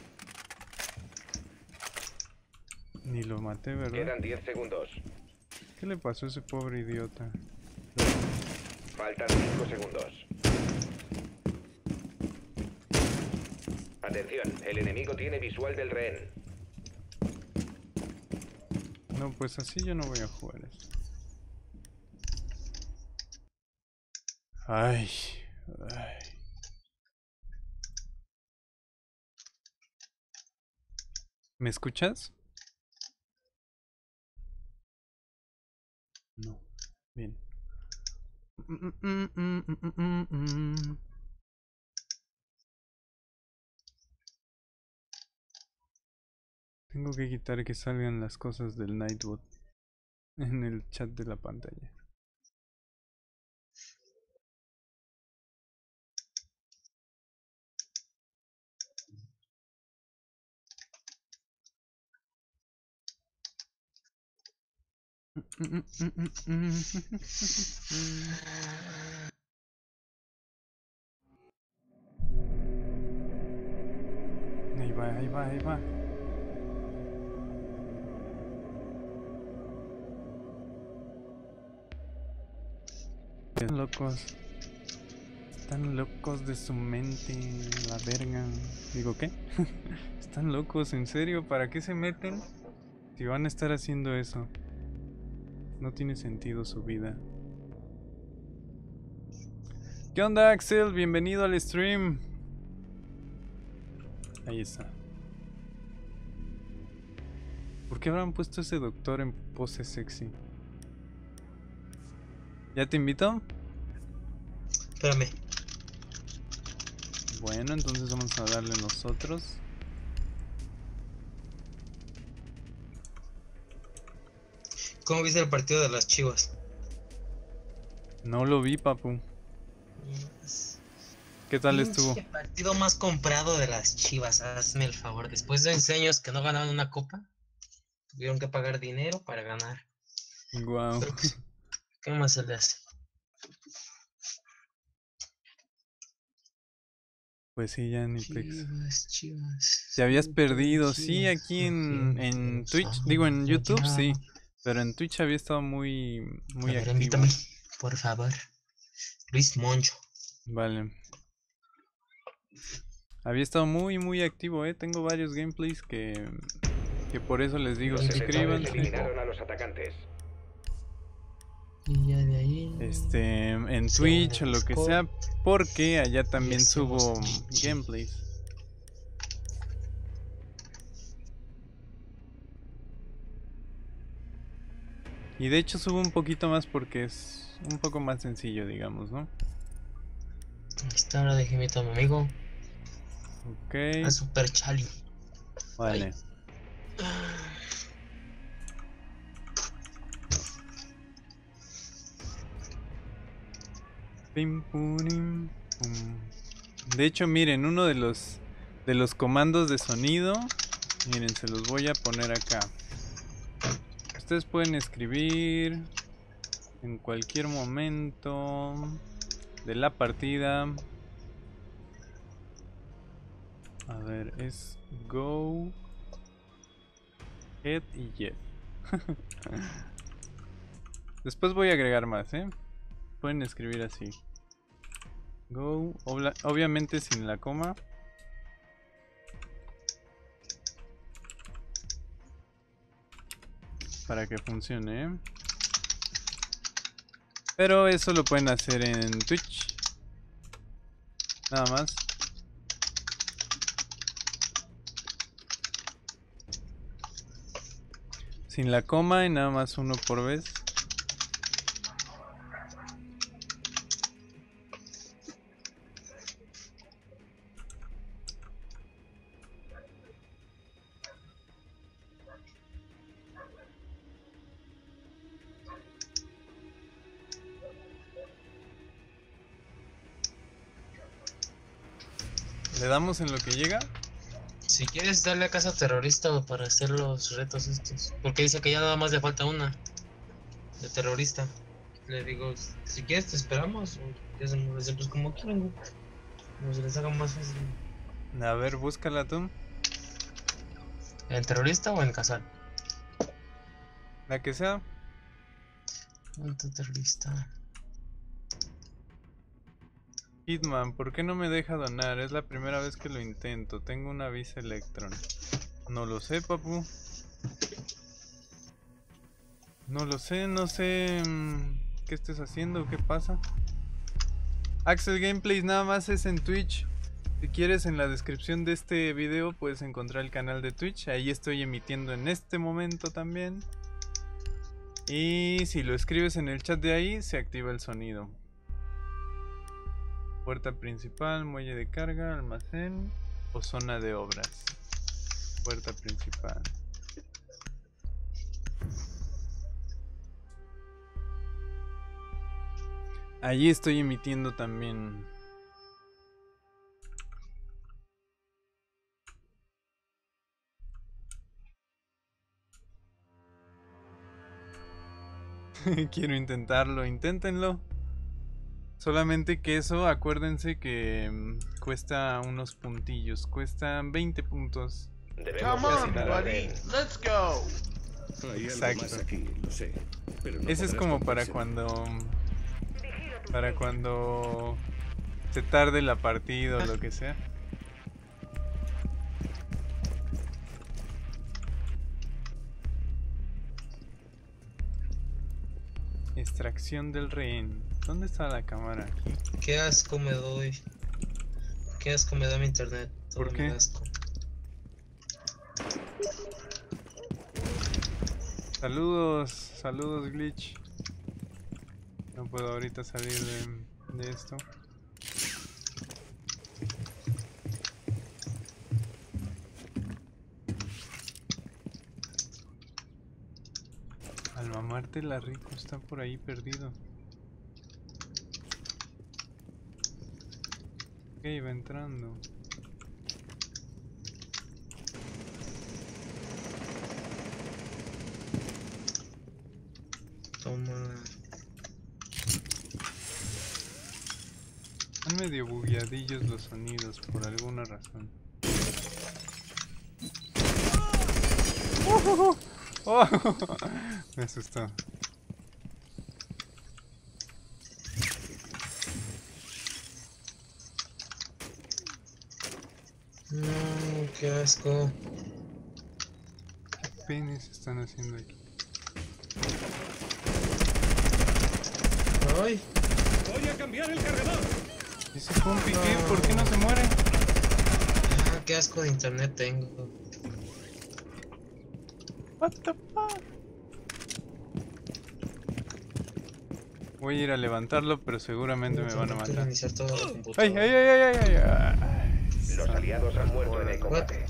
Ni lo maté, ¿verdad? Quedan 10 segundos. ¿Qué le pasó a ese pobre idiota? Faltan 5 segundos. Atención, el enemigo tiene visual del rehén. No, pues así yo no voy a jugar eso. Ay. ¿Me escuchas? No. Bien. Tengo que quitar que salgan las cosas del Nightbot en el chat de la pantalla. Ahí va. Están locos de su mente, la verga. Digo, ¿qué? Están locos, ¿en serio? ¿Para qué se meten? Si van a estar haciendo eso. No tiene sentido su vida. ¿Qué onda, Axel? Bienvenido al stream. Ahí está. ¿Por qué habrán puesto ese doctor en pose sexy? ¿Ya te invito? Espérame. Bueno, entonces vamos a darle nosotros. ¿Cómo viste el partido de las Chivas? No lo vi, papu. ¿Qué tal estuvo? El partido más comprado de las Chivas, hazme el favor. Después de 11 años que no ganaban una copa, tuvieron que pagar dinero para ganar. Guau. Pues, ¿qué más se le hace? Pues sí, ya ni Plex. Chivas. Te habías perdido, sí, aquí en Twitch, digo en YouTube, sí. Pero en Twitch había estado muy activo. Invítame, por favor. Luis Moncho. Vale. Había estado muy activo, tengo varios gameplays que por eso les digo, suscríbanse. Eliminaron a los atacantes. Y ya de ahí. En Twitch o lo que sea, porque allá también subo gameplays. Y de hecho subo un poquito más porque es un poco más sencillo, digamos, ¿no? Esta ahora dejé mi amigo. Ok. A Super Chali. Vale. Pim, purim, pum. De hecho, miren, uno de los comandos de sonido, miren, se los voy a poner acá. Ustedes pueden escribir en cualquier momento de la partida. A ver, es go, head y jet. Después voy a agregar más, pueden escribir así. Go, obviamente sin la coma. Para que funcione, Pero eso lo pueden hacer en Twitch. Nada más. Sin la coma y nada más uno por vez. ¿Le damos en lo que llega? Si quieres darle a casa terrorista para hacer los retos estos. Porque dice que ya nada más le falta una. De terrorista. Le digo, si quieres te esperamos. O que hacemos, pues como quieran, güey. Como se les haga más fácil. A ver, búscala tú. ¿En terrorista o en casual? La que sea. ¿Cuánto terrorista? Hitman, ¿por qué no me deja donar? Es la primera vez que lo intento. Tengo una Visa Electron. No lo sé, papu. No lo sé, no sé qué estés haciendo, qué pasa. Axel Gameplays nada más es en Twitch. Si quieres, en la descripción de este video puedes encontrar el canal de Twitch. Ahí estoy emitiendo en este momento también. Y si lo escribes en el chat de ahí, se activa el sonido. Puerta principal, muelle de carga, almacén o zona de obras. Puerta principal. Allí estoy emitiendo también. Quiero intentarlo, inténtenlo. Solamente que eso, acuérdense que cuesta unos puntillos. Cuestan 20 puntos. Come on, buddy. Let's go. Exacto. Aquí, lo sé, pero no Ese es podrás como para compensar. cuando se tarde la partida o lo que sea. Extracción del rehén. ¿Dónde está la cámara? Aquí. Qué asco me doy. Qué asco me da mi internet. Todo ¿Por me qué? da asco. Saludos, saludos Glitch. No puedo ahorita salir de esto. Alma Marte la Rico está por ahí perdido. Ok, va entrando. Toma. Están medio bugueadillos los sonidos por alguna razón. Oh, me asustó. No, qué asco. ¿Qué penes están haciendo aquí? Ay. Voy a cambiar el cargador. Ese compi, ¿qué? ¿Por qué no se muere? Ah, qué asco de internet tengo. What the fuck? Voy a ir a levantarlo, pero seguramente me van a matar. Reiniciar toda la ¡Ay, computadora. ay, ay, ay, ay, ay! Los aliados han muerto en el combate.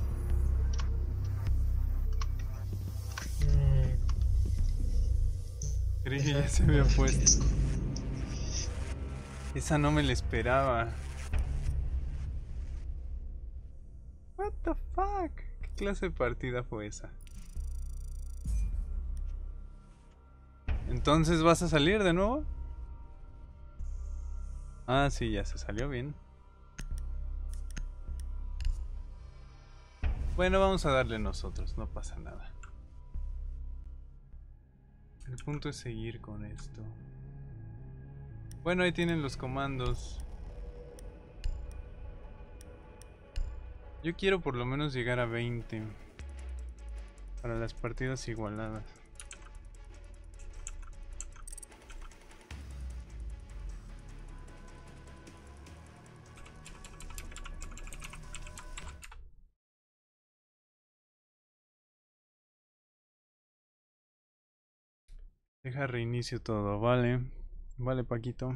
Creí que ya se había puesto. Esa no me la esperaba. What the fuck? ¿Qué clase de partida fue esa? Entonces, ¿vas a salir de nuevo? Ah, sí, ya se salió bien. Bueno, vamos a darle nosotros, no pasa nada. El punto es seguir con esto. Bueno, ahí tienen los comandos. Yo quiero por lo menos llegar a 20 para las partidas igualadas. Deja reinicio todo, vale. Vale, Paquito.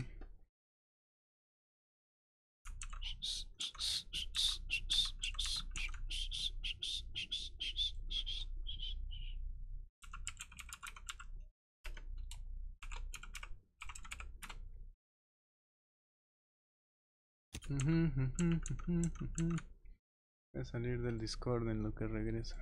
Voy a salir del Discord en lo que regresa.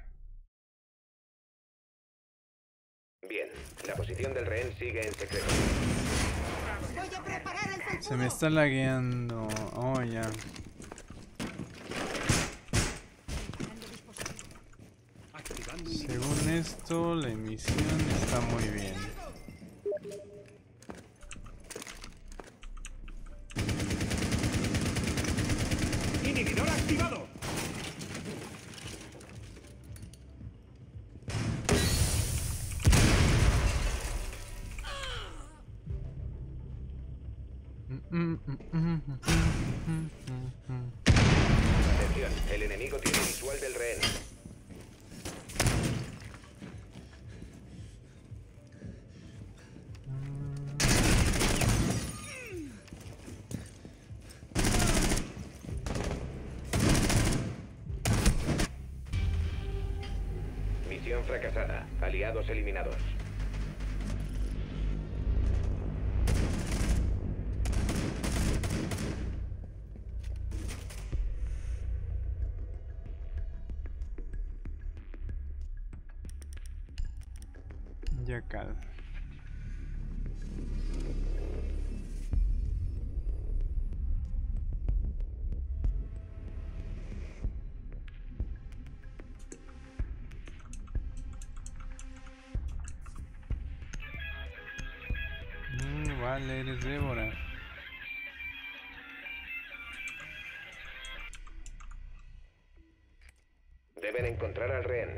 Bien, la posición del rehén sigue en secreto. Voy a preparar el felpudo. Se me está lagueando. Oh, ya. Según esto, la emisión está muy bien. ¡Inhibidor activado! Atención, el enemigo tiene visual del rehén. Misión fracasada. Aliados eliminados. Jackal. Vale, eres Débora. Deben encontrar al rehén.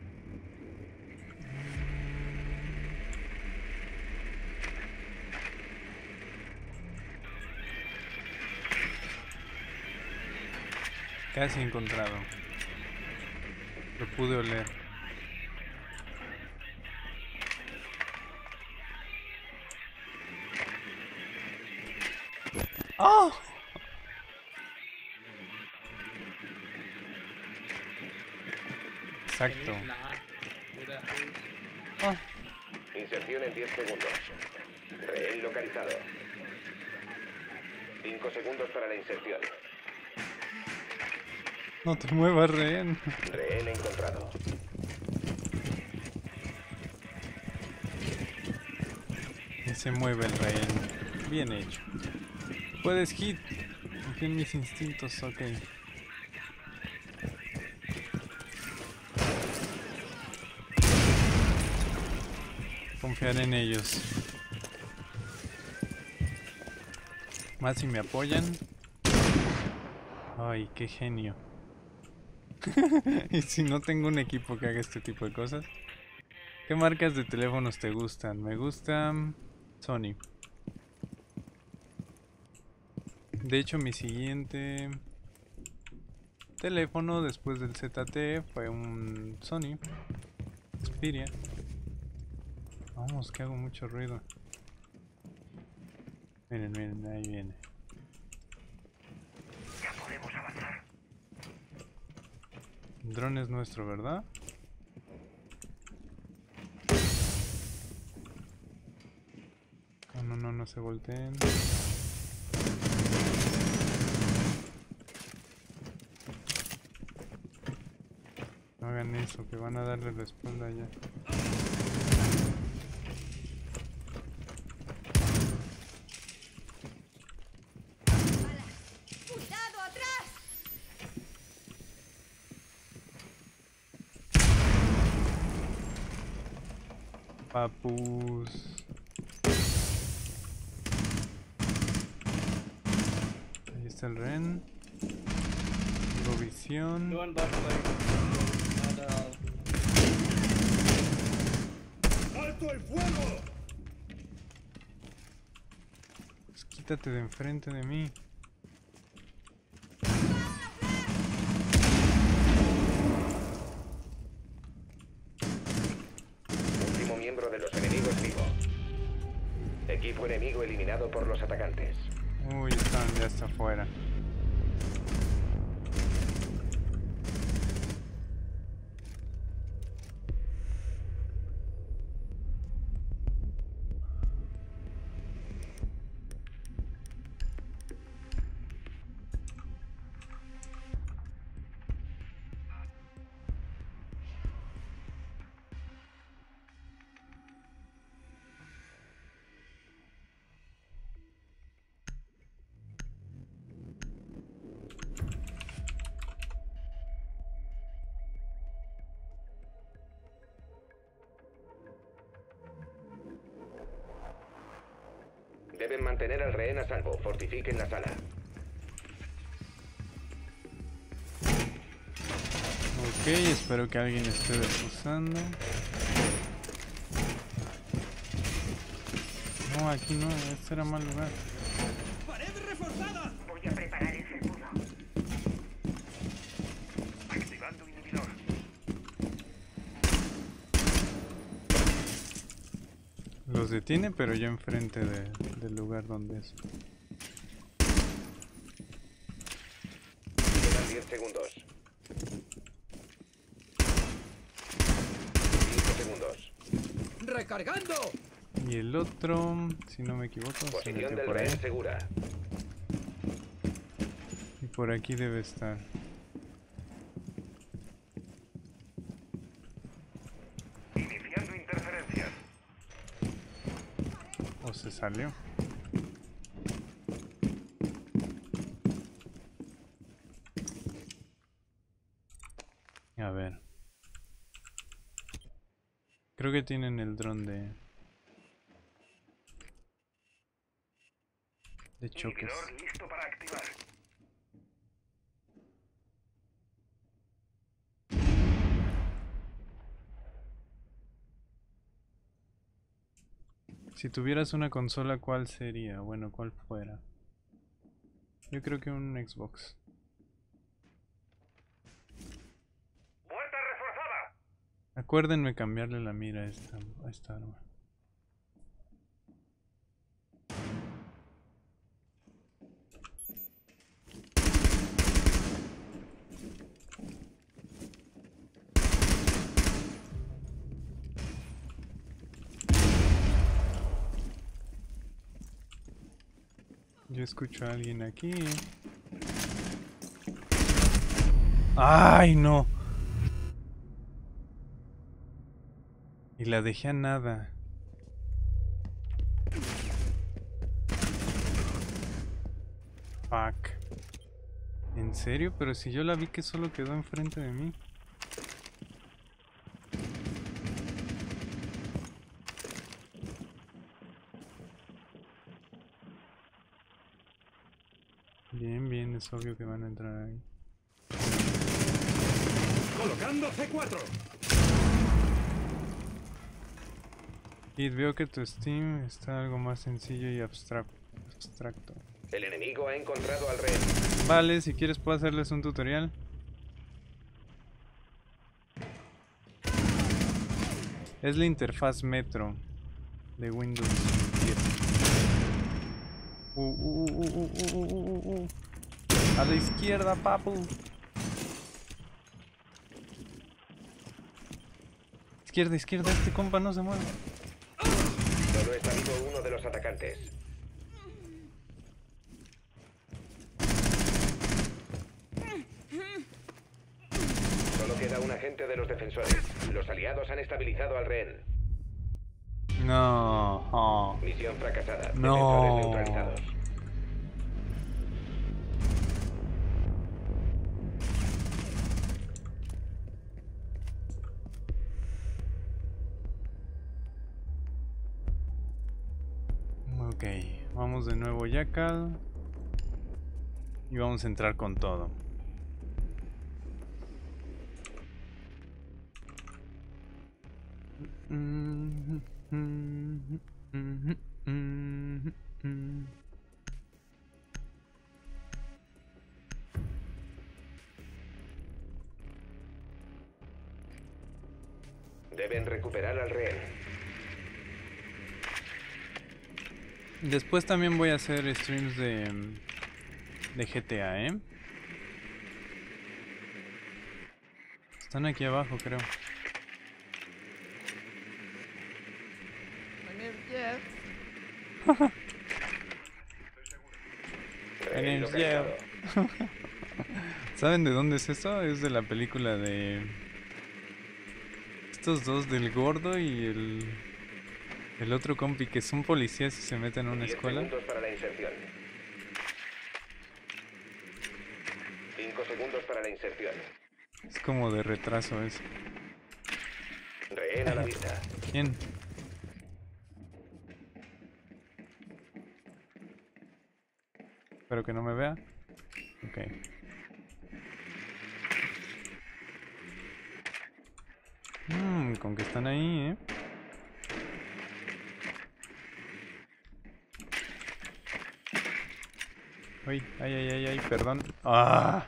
Casi encontrado. Lo pude oler. ¡Oh! Exacto. Oh. Inserción en 10 segundos. Rehén localizado. 5 segundos para la inserción. No te muevas, rehén. Rehén encontrado. Y se mueve el rehén. Bien hecho. Puedes hit. Confío en mis instintos, ok. Confiar en ellos. Más si me apoyan. Ay, qué genio. Y si no tengo un equipo que haga este tipo de cosas. ¿Qué marcas de teléfonos te gustan? Me gusta Sony. De hecho, mi siguiente teléfono después del ZTE fue un Sony Xperia. Vamos, que hago mucho ruido. Miren, miren, ahí viene. Ya podemos avanzar. El dron es nuestro, ¿verdad? No, no, no se volteen. No hagan eso, que van a darle la espalda ya. ¡Cuidado atrás! Papus. Ahí está el rehén. Tengo visión. ¡Alto el fuego! Pues quítate de enfrente de mí. Último miembro de los enemigos vivo. Equipo enemigo eliminado por los atacantes. Uy, están ya está afuera. Deben mantener al rehén a salvo. Fortifiquen la sala. Ok, espero que alguien esté defusando. No, aquí no, este era mal lugar. ¡Pared reforzada! Voy a preparar el seguro. Activando inhibidor. Los detiene, pero ya enfrente del lugar donde es. Quedan 10 segundos. 5 segundos. ¡Recargando! Y el otro, si no me equivoco, se Posición metió del por ahí. rehén segura. Y por aquí debe estar. Iniciando interferencia. O se salió. A ver. Creo que tienen el dron de choques. Inhibidor listo para activar. Si tuvieras una consola, ¿cuál sería? Bueno, ¿cuál fuera? Yo creo que un Xbox. ¡Puerta reforzada! Acuérdenme cambiarle la mira a esta arma. Yo escucho a alguien aquí. ¡Ay, no! Y la dejé a nada. Fuck. ¿En serio? Pero si yo la vi que solo quedó enfrente de mí. Bien, bien, es obvio que van a entrar ahí. Colocando C4. Y veo que tu Steam está algo más sencillo y abstracto. El enemigo ha encontrado al rehén. Vale, si quieres puedo hacerles un tutorial. Es la interfaz Metro de Windows 10. A la izquierda, papu. Izquierda, izquierda, este compa no se mueve. Solo está vivo uno de los atacantes. Solo queda un agente de los defensores. Los aliados han estabilizado al rehén. No. Oh. Misión fracasada. No. Defensores neutralizados. Ok, vamos de nuevo Jackal. Y vamos a entrar con todo. Deben recuperar al rehén. Después también voy a hacer streams de GTA, ¿eh? Están aquí abajo, creo. My name's Jeff. ¿Saben de dónde es eso? Es de la película de estos dos, del gordo y el otro compi, que son policías y se meten a una 10 escuela. segundos para la inserción. 5 segundos para la inserción. Es como de retraso eso. Rehén a la vista. ¿Quién? Espero que no me vea. Ok. Con que están ahí, Uy, ay, perdón. ¡Ah!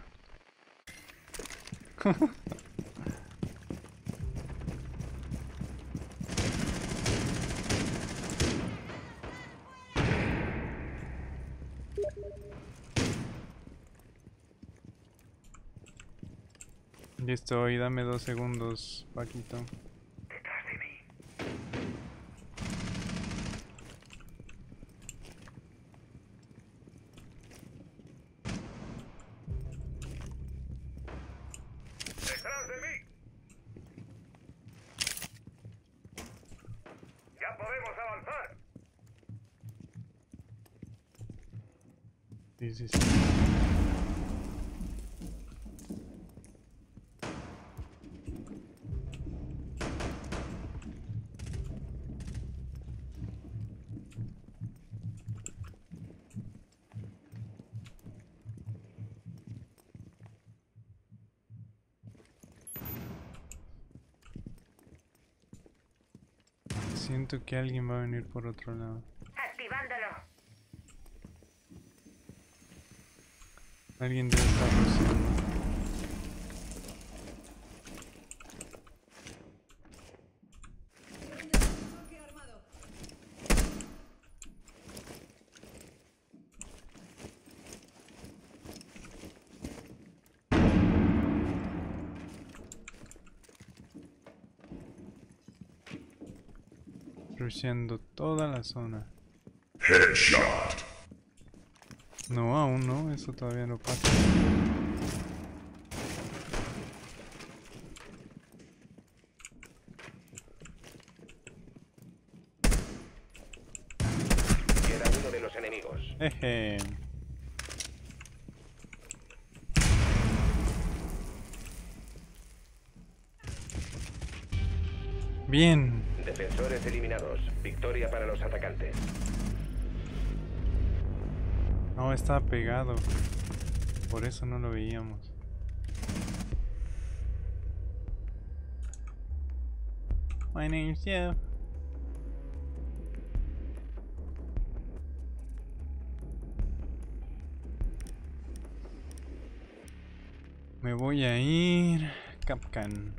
Ya estoy, dame 2 segundos, Paquito. Detrás de mí. ¡Detrás de mí! ¡Ya podemos avanzar! Sí. Siento que alguien va a venir por otro lado. Activándolo. Alguien debe estar rociando. Rusheando toda la zona. Headshot. No, aún no, eso todavía no pasa. Queda uno de los enemigos. Jeje. Bien. Defensores eliminados. Victoria para los atacantes. No, estaba pegado. Por eso no lo veíamos. My name's Jeff. Me voy a ir. Capcan.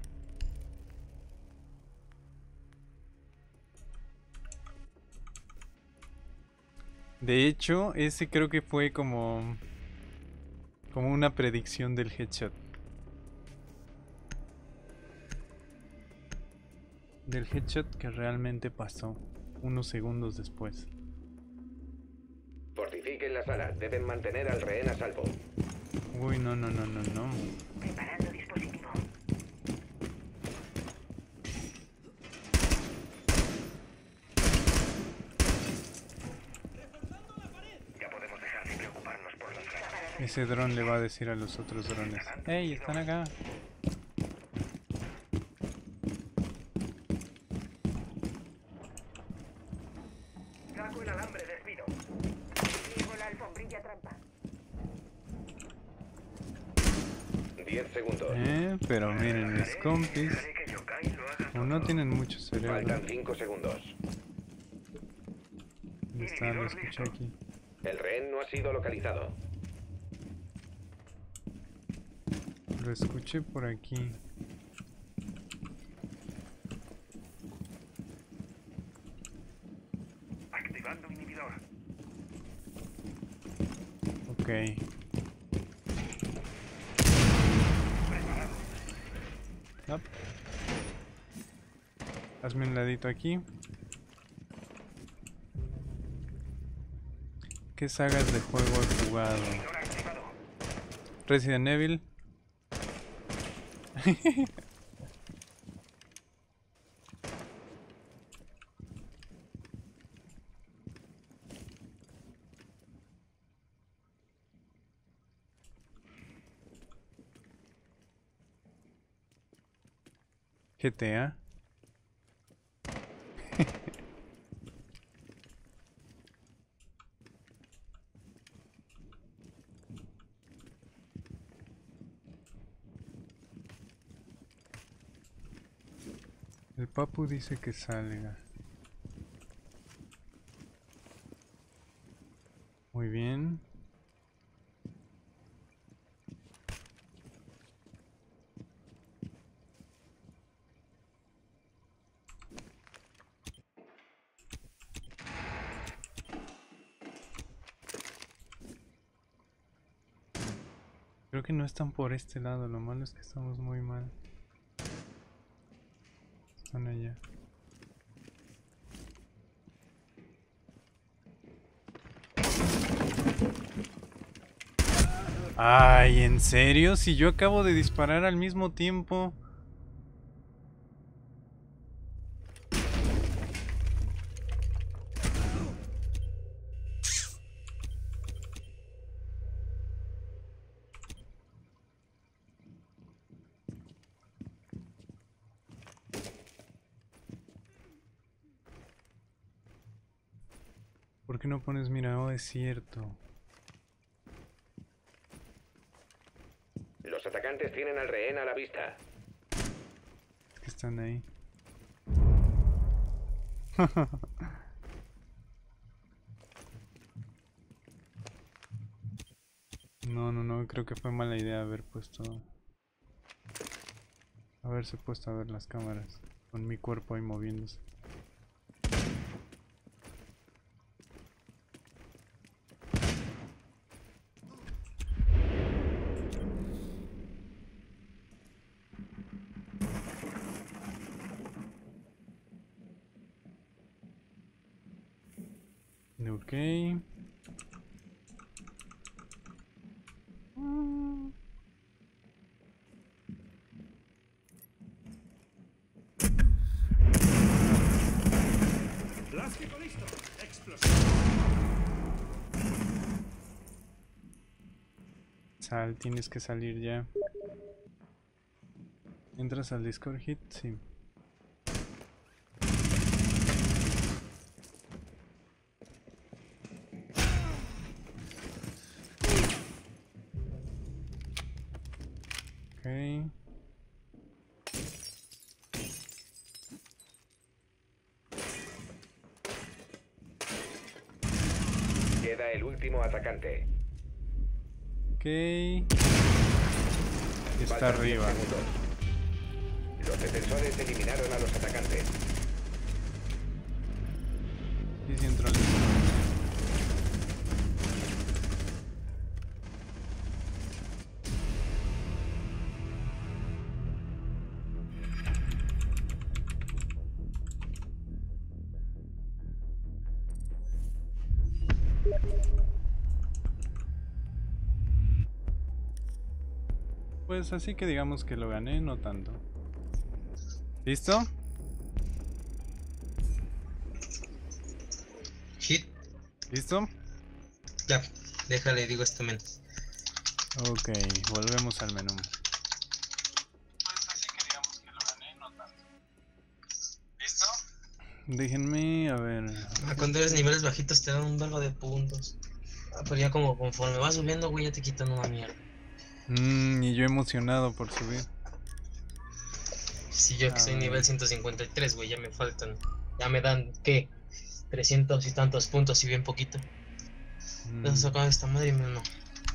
De hecho, ese creo que fue como una predicción del headshot. Del headshot que realmente pasó unos segundos después. Fortifiquen la sala. Deben mantener al rehén a salvo. Uy, no. Preparando dispositivo. Ya podemos dejar de preocuparnos por los grandes. Ese dron le va a decir a los otros drones: ¡Hey, están acá! Saco el alambre de despido. Llevo la alfombrilla trampa. 10 segundos. Pero miren, mis compis Dejaré que Yokai lo haga o no tienen mucho cerebro. Faltan 5 segundos. ¿Dónde está? Lo escuché aquí. El rehén no ha sido localizado. Lo escuché por aquí. activando inhibidor. Ok. Up. Hazme un ladito aquí. ¿Qué sagas de juego he jugado? Resident Evil. GTA. El papu dice que salga. Muy bien. Creo que no están por este lado, lo malo es que estamos muy mal. Están allá. Ay, ¿en serio? Si yo acabo de disparar al mismo tiempo. ¿Por qué no pones mira? Oh, es cierto. Los atacantes tienen al rehén a la vista. Es que están ahí. No, creo que fue mala idea haberse puesto a ver las cámaras con mi cuerpo ahí moviéndose. Ok. Plástico listo. Explosión. Sal, tienes que salir ya. ¿Entras al Discord Hit? Sí. Ok. Queda el último atacante. Ok. Está Faltan arriba. 10 segundos. Los defensores eliminaron a los atacantes. Sí, sí entró al Discord. Pues así que digamos que lo gané, no tanto. ¿Listo? Hit. ¿Listo? Ya, déjale, digo este men. Ok, volvemos al menú. Pues así que digamos que lo gané, no tanto. ¿Listo? Déjenme, a ver. Cuando eres niveles bajitos te dan un verbo de puntos. Pero ya como conforme vas subiendo, güey, ya te quitan una mierda. Y yo emocionado por subir. Si yo que soy nivel 153, güey, ya me faltan. Ya me dan, ¿qué? 300 y tantos puntos y bien poquito. Entonces acá esta madre y no.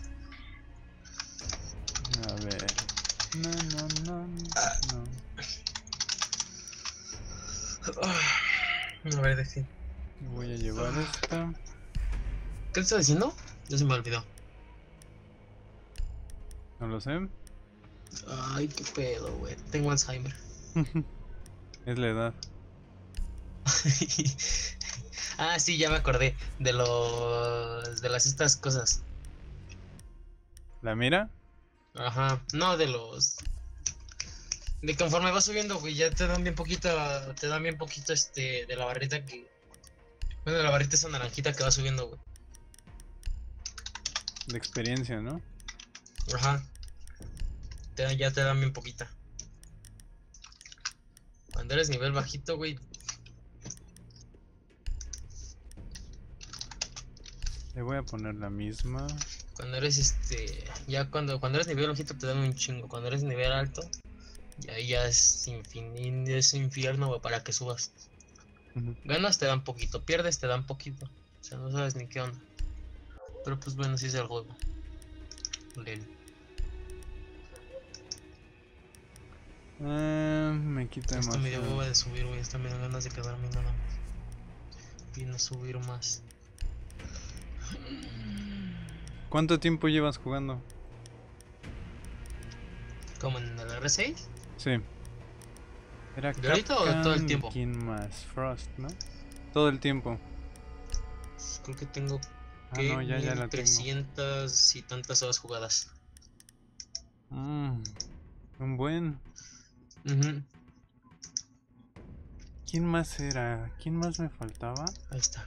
A ver. No. A ver, deje. Voy a llevar esta. ¿Qué le estaba diciendo? Ya se me olvidó. No lo sé. Ay, qué pedo, güey. Tengo Alzheimer. Es la edad. Ah, sí, ya me acordé de estas cosas. ¿La mira? Ajá, no de conforme vas subiendo, güey, ya te dan bien poquito de la barrita que... Bueno, la barrita esa naranjita que va subiendo, güey. De experiencia, ¿no? Ajá. Ya te dan bien poquita. Cuando eres nivel bajito, güey. Le voy a poner la misma. Cuando eres cuando eres nivel bajito te dan un chingo. Cuando eres nivel alto Y ahí ya es infierno, güey, para que subas. Ganas te dan poquito, pierdes te dan poquito. O sea, no sabes ni qué onda. Pero pues bueno, así es el juego. Lel. Me quita Esto me dio demasiado. hueva de subir, güey. Esta me da ganas de quedarme nada más. Y no subir más. ¿Cuánto tiempo llevas jugando? ¿Como en el R6? Sí. Era ¿De ahorita o de todo el Capcom, tiempo? ¿quién más? Frost, ¿no? Todo el tiempo. Creo que tengo Ah, no, ya la tengo. 1300 y tantas horas jugadas. Un buen. Ujú. ¿Quién más era? ¿Quién más me faltaba? Ahí está.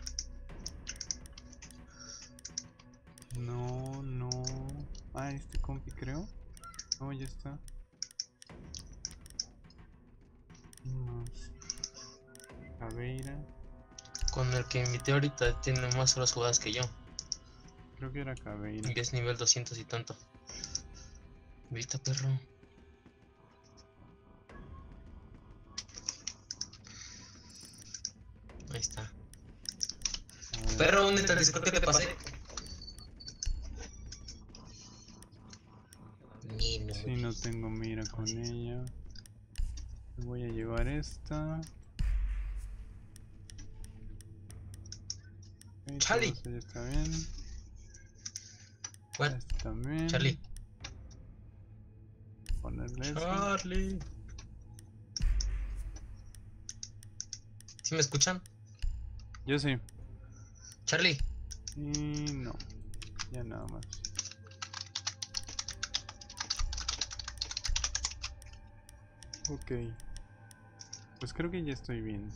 No, no. Ah, este compi creo. No, ya está. ¿Quién más? Caveira. Con el que invité ahorita tiene más horas jugadas que yo. Creo que era Caveira. Y es nivel 200 y tanto. Viste, perro. Ahí está. Perro, únete al Discord que te pasé. Sí, no tengo mira con ella. Voy a llevar esta. Okay, Charlie. todo eso ya está bien. What? Este también. Charlie. Ponerle eso. Charlie. ¿Sí me escuchan? Yo sí. Charlie. Y no. Ya nada más. Ok. Pues creo que ya estoy bien.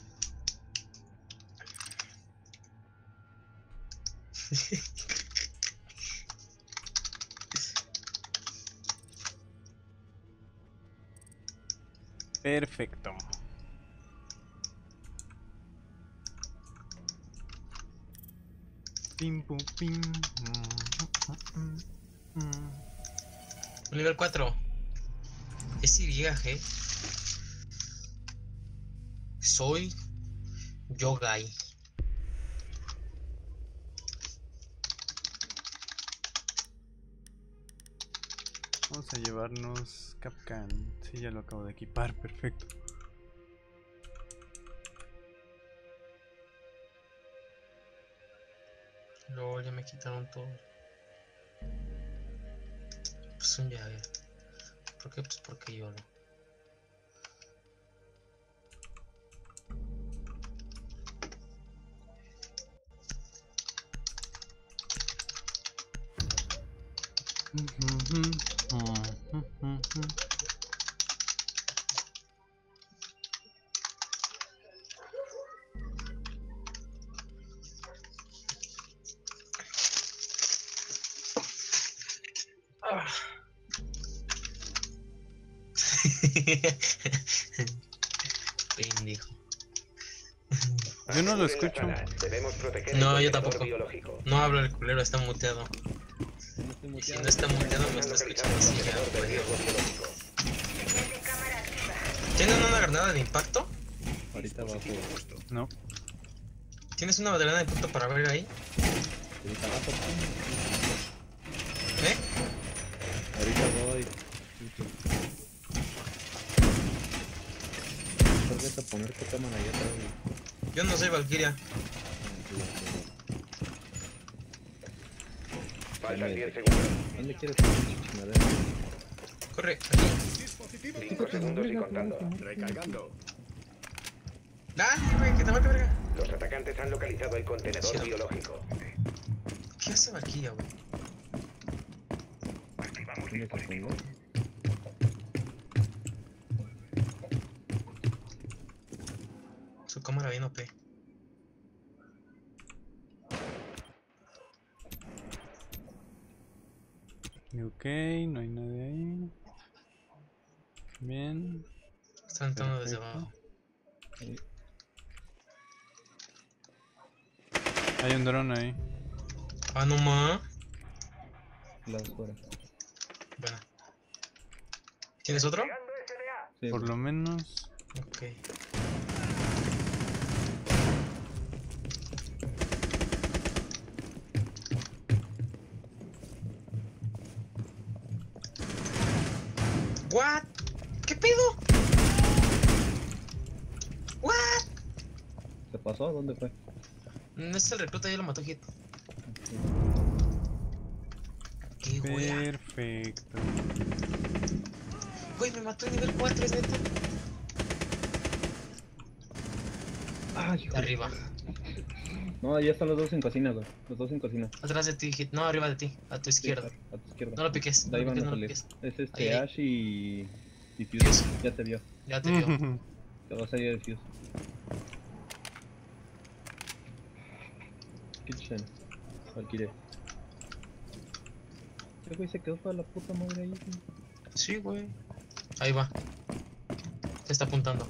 Perfecto. Pim pum pim. Nivel 4. Es YG. Soy Yogai. Vamos a llevarnos Capcan. Sí, ya lo acabo de equipar, perfecto. Luego ya me quitaron todo. Pues un Jagger. ¿Por qué? Pues porque yo no. Pendejo. Yo no lo escucho. Debemos proteger No, el yo contenedor tampoco. biológico. No hablo, el culero está muteado. Y si no está muteado me está escuchando así ya, pendejo. ¿Tienen una granada de impacto? Ahorita abajo. No. ¿Tienes una granada de impacto para ver ahí? Ahorita abajo. ¿Eh? Ahorita voy. Vete a poner tu cámara allá atrás. Yo no soy Valkyria. Faltan 10 segundos. ¿Dónde quieres poner tu chingadera? Corre, aquí. 5 segundos y contando. Recargando. Dale, güey, que te valga verga. Los atacantes han localizado el contenedor Sí. biológico. ¿Qué hace Valkyria, güey? ¿Dónde te pongo? Su cámara bien OP. Ok, no hay nadie ahí. Bien. Están entrando desde Perfecto. abajo. Hay un dron ahí. Ah, no más. Las fuera. Bueno. ¿Tienes otro? Sí, por lo menos. Ok. What? ¿Qué pedo? What? ¿Se pasó? ¿Dónde fue? No es el recluta, ya lo mató Hit. Qué wea. Perfecto. Güey, me mató en nivel 4, es neta. Ah, hijo De arriba. No, ya están los dos en cocina, güey. Los dos en cocina. Atrás de ti, Hit. No, arriba de ti. A tu izquierda. Sí, a tu izquierda. No lo piques. De ahí No lo van a piques, no lo salir. piques. Es Ahí, ahí. Ash y Fuse. Ya te vio. Ya te vio. Te va a salir de Fuse. Kitchen. Valkyrie. Ese güey se quedó toda la puta madre ahí, güey. Sí, güey. Ahí va. Se está apuntando.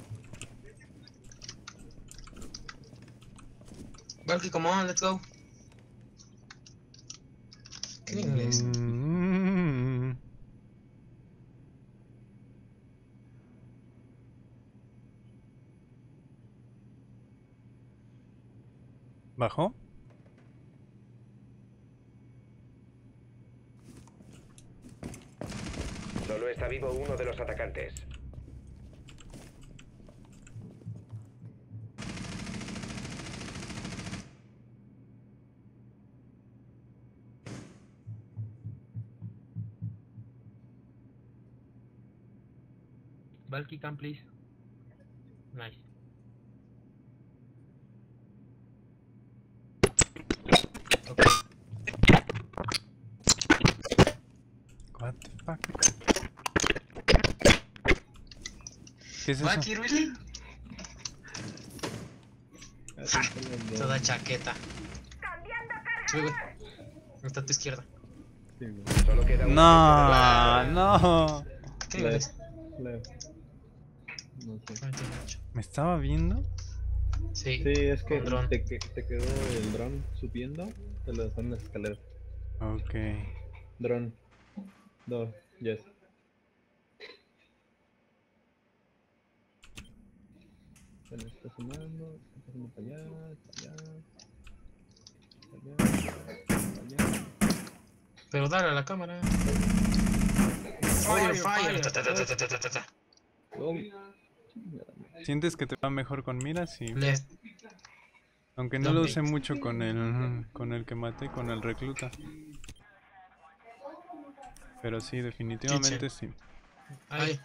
Valky, come on, let's go. ¿Qué en inglés? ¿Bajó? Solo está vivo uno de los atacantes. Valky, come please. Nice. Okay. What the fuck? ¿Qué es eso? Valky, really? Toda chaqueta. Sube, güey. Está a tu izquierda. Sí, güey. Solo queda uno. No, no. ¿Qué niveles? Leo. No sé. ¿Me estaba viendo? Sí. Sí, es que Con dron. te quedó el dron subiendo. Te lo dejó en la escalera. Ok. Dron. No, yes. Se le está sumando, está pasando para allá, para allá, para allá. Pero dale a la cámara. Fire, fire. Ta, ta, ta, ta, ta, ta, ta. ¿Sientes que te va mejor con miras? Sí. Left. Aunque no lo usé mucho con el que maté, con el recluta. Pero sí, definitivamente sí. Ahí.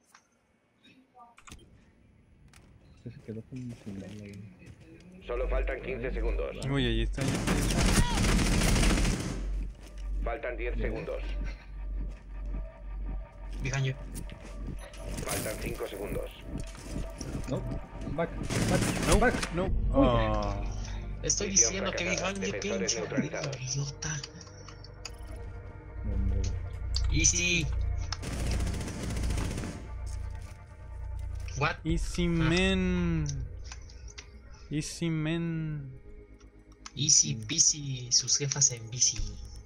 Se quedó con sin bala, güey. Solo faltan 15 segundos. Uy, ahí está, ahí está. Faltan 10 segundos. Behind you. Faltan 5 segundos. No, back. No, back. no. Oh. Estoy Misión diciendo que fracasada. behind you, Defensores pinche neutralizados. idiota. No, hombre. Easy. What? Easy man. Easy man. Easy peasy, sus jefas en bici.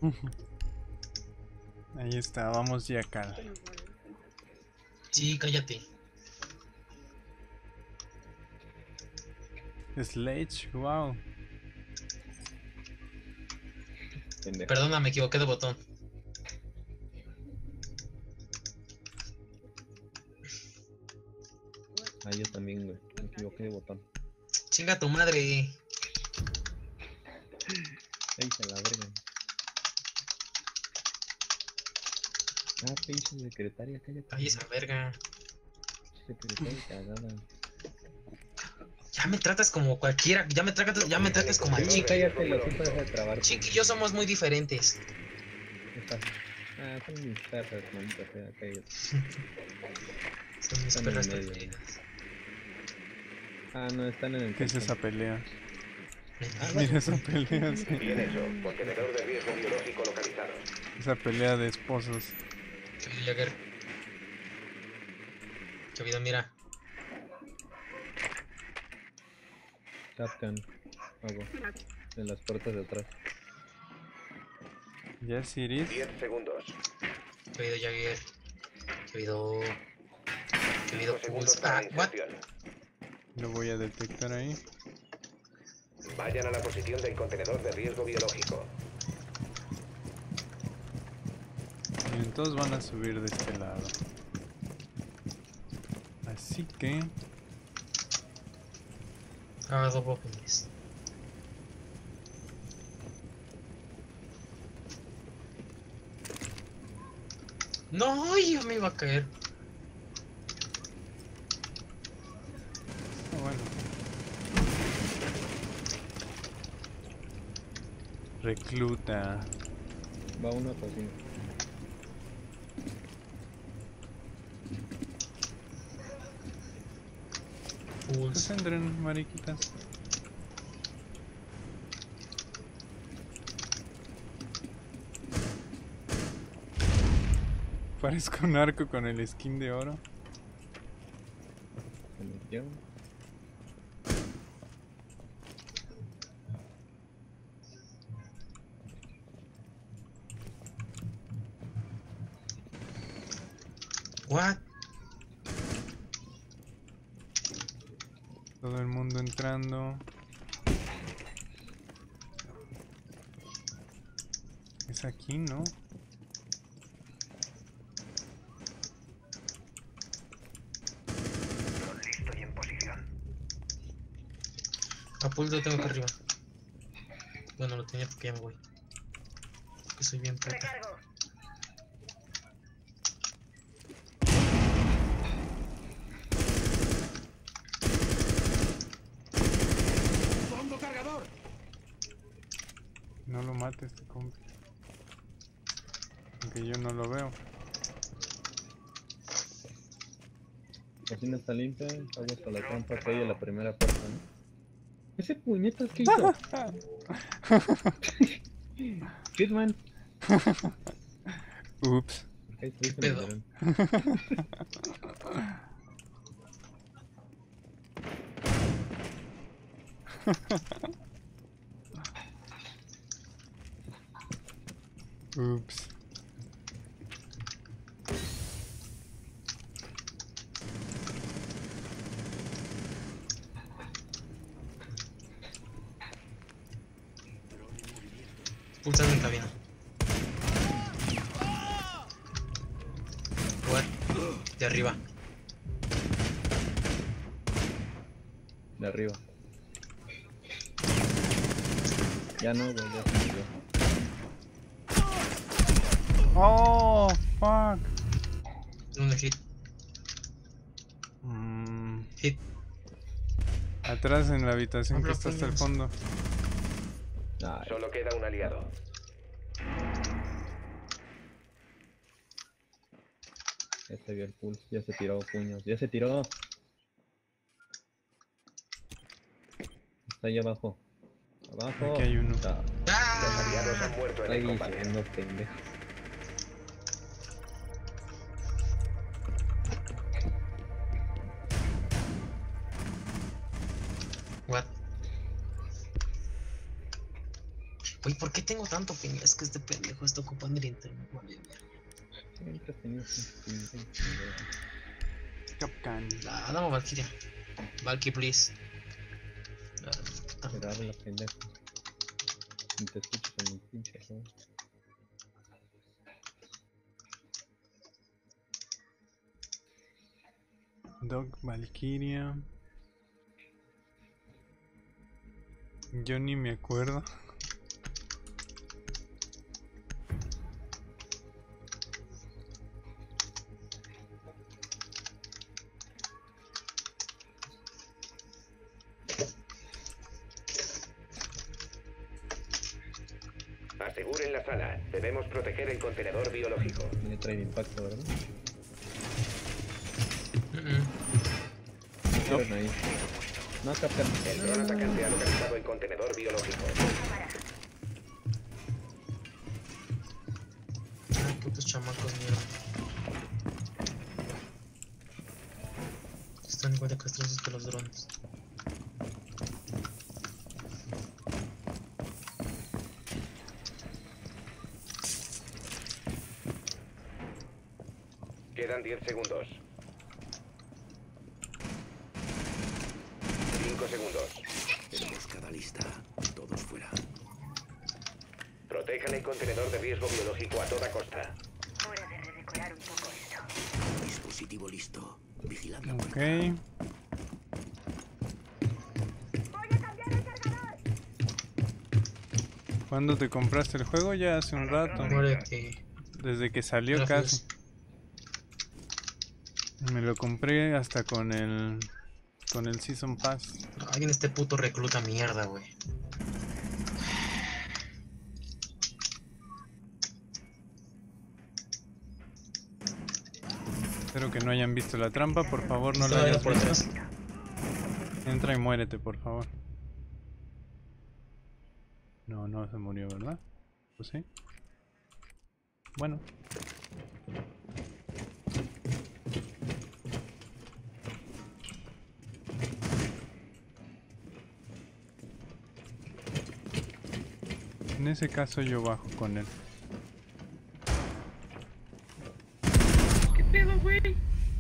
Ahí está, vamos ya acá. Sí, cállate. Sledge, wow. Pendejo. Perdona, me equivoqué de botón. Ah, yo también, güey. Me equivoqué de botón. Chinga tu madre. Ahí se la verga. Ah, pinche secretaria, cállate. Ay, esa verga. Secretaria cagada. Ya me tratas como cualquiera. Ya me tratas como al chico. Cállate, la cinta deja de trabar. Chiqui y yo somos muy diferentes. Ah, son mis perras, manita fea, cállate. Son mis Están perras en medio. preferidas. Ah, no, están en el ¿Qué es esa pelea? Ah, Mira esa pelea, sí. Bien hecho. Contenedor de riesgo biológico localizado. Esa pelea de esposos. Jagger. ¿Qué vida, mira? Shotgun. Agua. En las puertas de atrás. Yes, it is. 10 segundos. ¿Qué vida, Jagger? ¿Qué vida? Querido 5 segundos Pulse. para Ah, la what? inserción. Lo voy a detectar ahí. Vayan a la posición del contenedor de riesgo biológico. Bien, todos van a subir de este lado. Así que... Ah, dos bóvedas. No, yo me iba a caer. Bueno. Recluta. Va uno a cocina. Pues entren, mariquitas. Parezco un arco con el skin de oro. Se metió. What? Todo el mundo entrando. Es aquí, ¿no? Listo y en posición. A Pulse lo tengo aquí arriba. Bueno, lo tenía porque ya me voy. Que soy bien puta. Recargo. ¡Fondo cargador! No lo mate este compi. Aunque yo no lo veo. Cocina está limpia. Aguas para la trampa que hay en la primera puerta, ¿no? Ese puñetas que hizo. Kidman. Ups. ¿Qué pedo? Ups. Pulsando en cabina. What? De arriba. De arriba. Ya no, güey, ya se murió. Oh, fuck. ¿Dónde hit? Hit. Atrás en la habitación que está hasta el fondo. Ay, Solo queda un aliado. ya se vio el pulse, ya se tiró puños, ya se tiró. Está ahí abajo. Abajo. Aquí hay uno. Está Los aliados han muerto en el ahí combate. diciendo pendejo. What? Uy, ¿por qué tengo tanto ping? Es que este pendejo está ocupando el internet. Vale, Siempre has tenido un Capcan. dame Valkyria. Valky, please. Pero habla pendejo. Ni te escuchas en mi pinche juego. Dog Valkyria. Yo ni me acuerdo. Aseguren la sala. Debemos proteger el contenedor biológico. Tiene trae impacto, ¿verdad? Fueron ahí. No, captan. El dron atacante ha localizado el contenedor biológico. Ah, putos chamacos, mierda. Están igual de castrosos que los drones. Quedan 10 segundos. 5 segundos. Emboscada lista. Todos fuera. Protejan el contenedor de riesgo biológico a toda costa. Hora de redecorar un poco esto. Dispositivo listo. Vigilando. Ok. ¿Cuándo te compraste el juego? Ya hace un rato. Muérete. Desde que salió casi. Me lo compré hasta con el Season Pass. Alguien este puto recluta mierda, güey. Espero que no hayan visto la trampa, por favor no la Estaba hayas por visto. atrás. Entra y muérete, por favor. No, no se murió, ¿verdad? ¿O sí? Bueno. En ese caso yo bajo con él. ¿Qué pedo, güey?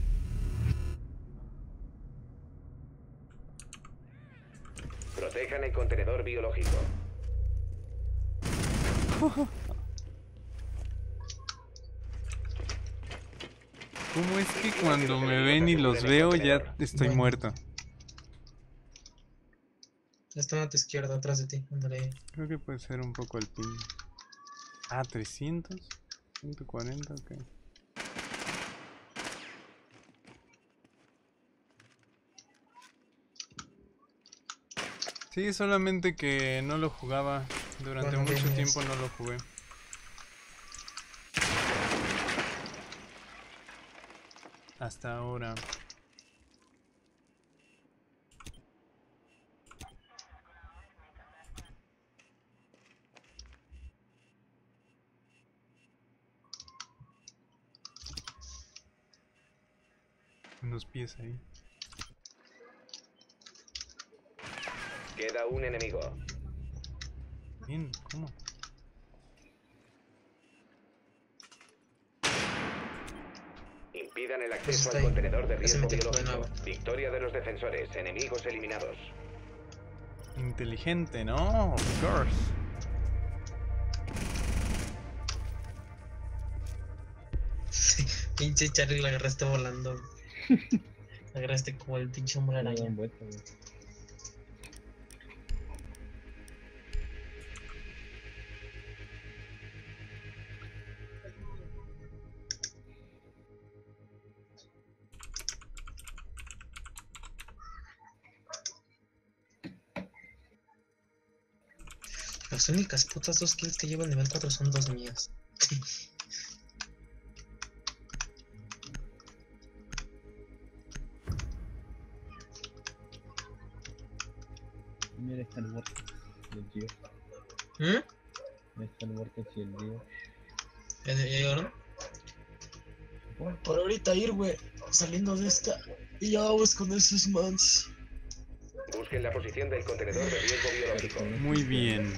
Protejan el contenedor biológico. ¿Cómo es que cuando me ven y los veo ya estoy muerto? Están a tu izquierda, atrás de ti. Ándale. Creo que puede ser un poco el ping. Ah, 300, 140, ok. Sí, solamente que no lo jugaba. Durante Bueno, mucho bien, tiempo no lo jugué. Hasta ahora. Unos pies ahí. Queda un enemigo. Bien, ¿cómo? Impidan el acceso está al ahí. contenedor de Se riesgo metió de biológico. nuevo. Victoria de los defensores. Enemigos eliminados. Inteligente, ¿no? Of course. Pinche Charlie la agarraste volando. La agarraste como el pinche hombre araña. Las únicas putas 2 kills que llevo el nivel 4 son 2 mías. Mira, están muertos. El tío. Están muertos y el tío. ¿Ya llegaron? Por ahorita ir, güey. Saliendo de esta. Y ya vamos con esos mans. Busquen la posición del contenedor de riesgo biológico. Muy bien.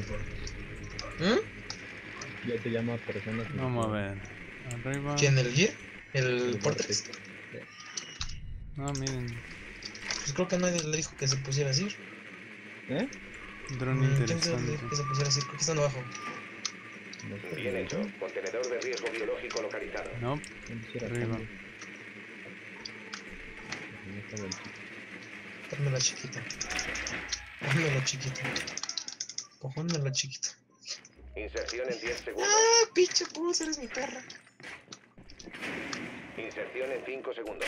Ya te llama personas. Vamos a ver. Arriba. ¿Quién? ¿El Gear? ¿El Portex? No, miren. Pues creo que nadie le dijo que se pusiera así. ¿Eh? Dron ¿Quién le interesante. dijo que se pusiera así? Creo que están abajo. Bien hecho. Contenedor de riesgo biológico localizado. No. Arriba. Ponme la chiquita. Ponme la chiquita. Ponme la chiquita. Inserción en 10 segundos. ¡Ah, pinche pus! Eres mi perra. Inserción en 5 segundos.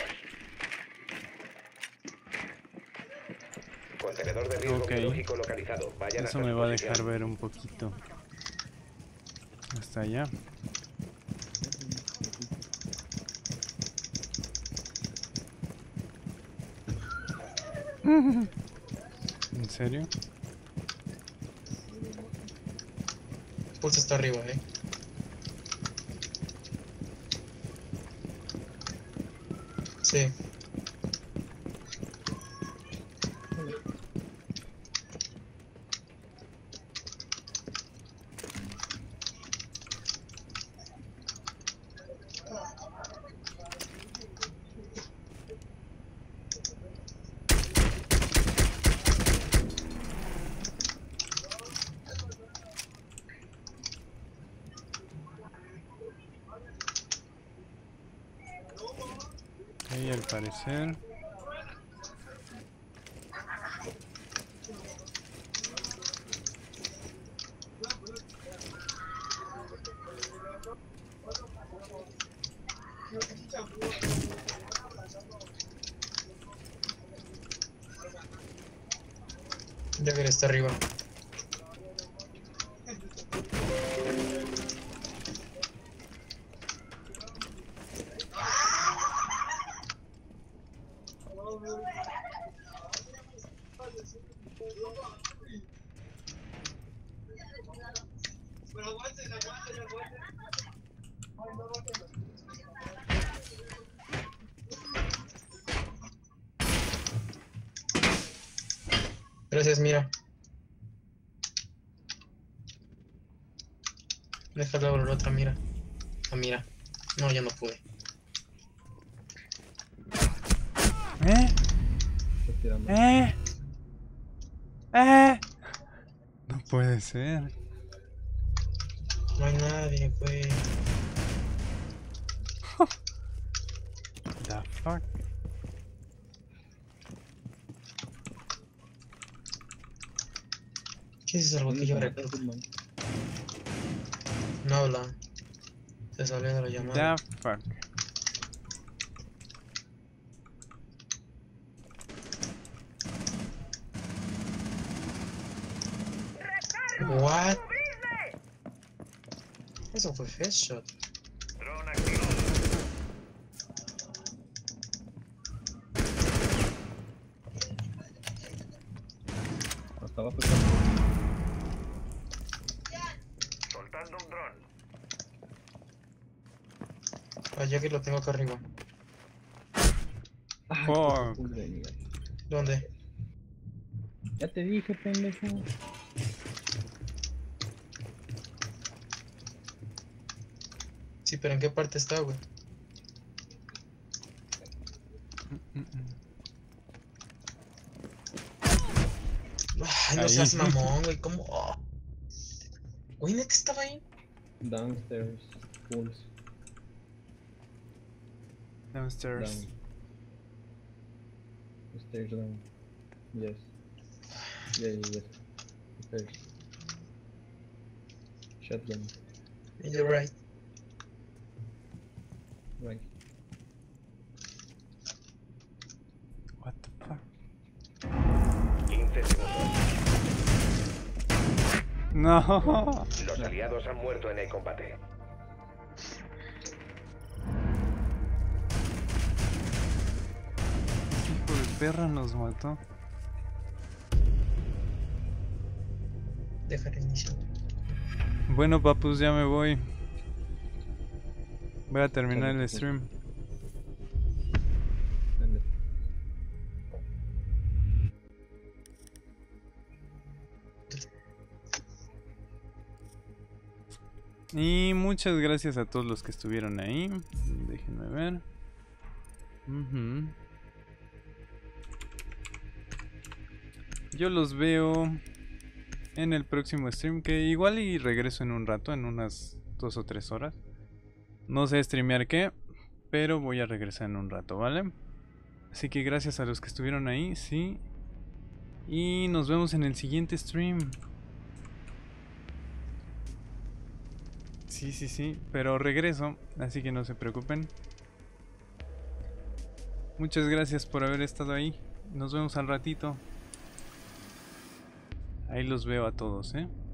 Contenedor de riesgo Ok. biológico localizado. Vayan Eso hasta me su va a posición. dejar ver un poquito. Hasta allá. ¿En serio? Pulse está arriba, Sí. Ahí al parecer. Jagger está arriba. Gracias, mira. Déjalo abrir la otra mira. Ah, mira. No, ya no pude. No puede ser. No hay nadie, güey. The fuck. ¿Qué es algo que yo recuerdo? No habla. Se salió de la llamada. The fuck. What? Eso fue headshot. Hasta abajo. Soltando un dron. Ah, ya que lo tengo acá arriba. Fuck. ¿Dónde? Ya te dije, pendejo. Sí, pero ¿en qué parte está, güey? Ay, no Ahí. seas mamón, güey, ¿cómo? Oh. Güey, ¿neta estaba ahí? Downstairs. Pulse. Downstairs. Down. Stairs down. Yes. Yes. Stairs. Shotgun. You're right. Right. What the fuck? 15 segundos. No. Los aliados han muerto en el combate. Hijo de perra nos mató. Deja de iniciar. Bueno, papus, ya me voy. Voy a terminar el stream. Y muchas gracias a todos los que estuvieron ahí. Déjenme ver. Yo los veo en el próximo stream, que igual y regreso en un rato, en unas 2 o 3 horas. No sé streamear qué, pero voy a regresar en un rato, ¿vale? Así que gracias a los que estuvieron ahí, sí. Y nos vemos en el siguiente stream. Sí, pero regreso, así que no se preocupen. Muchas gracias por haber estado ahí. Nos vemos al ratito. Ahí los veo a todos, ¿eh?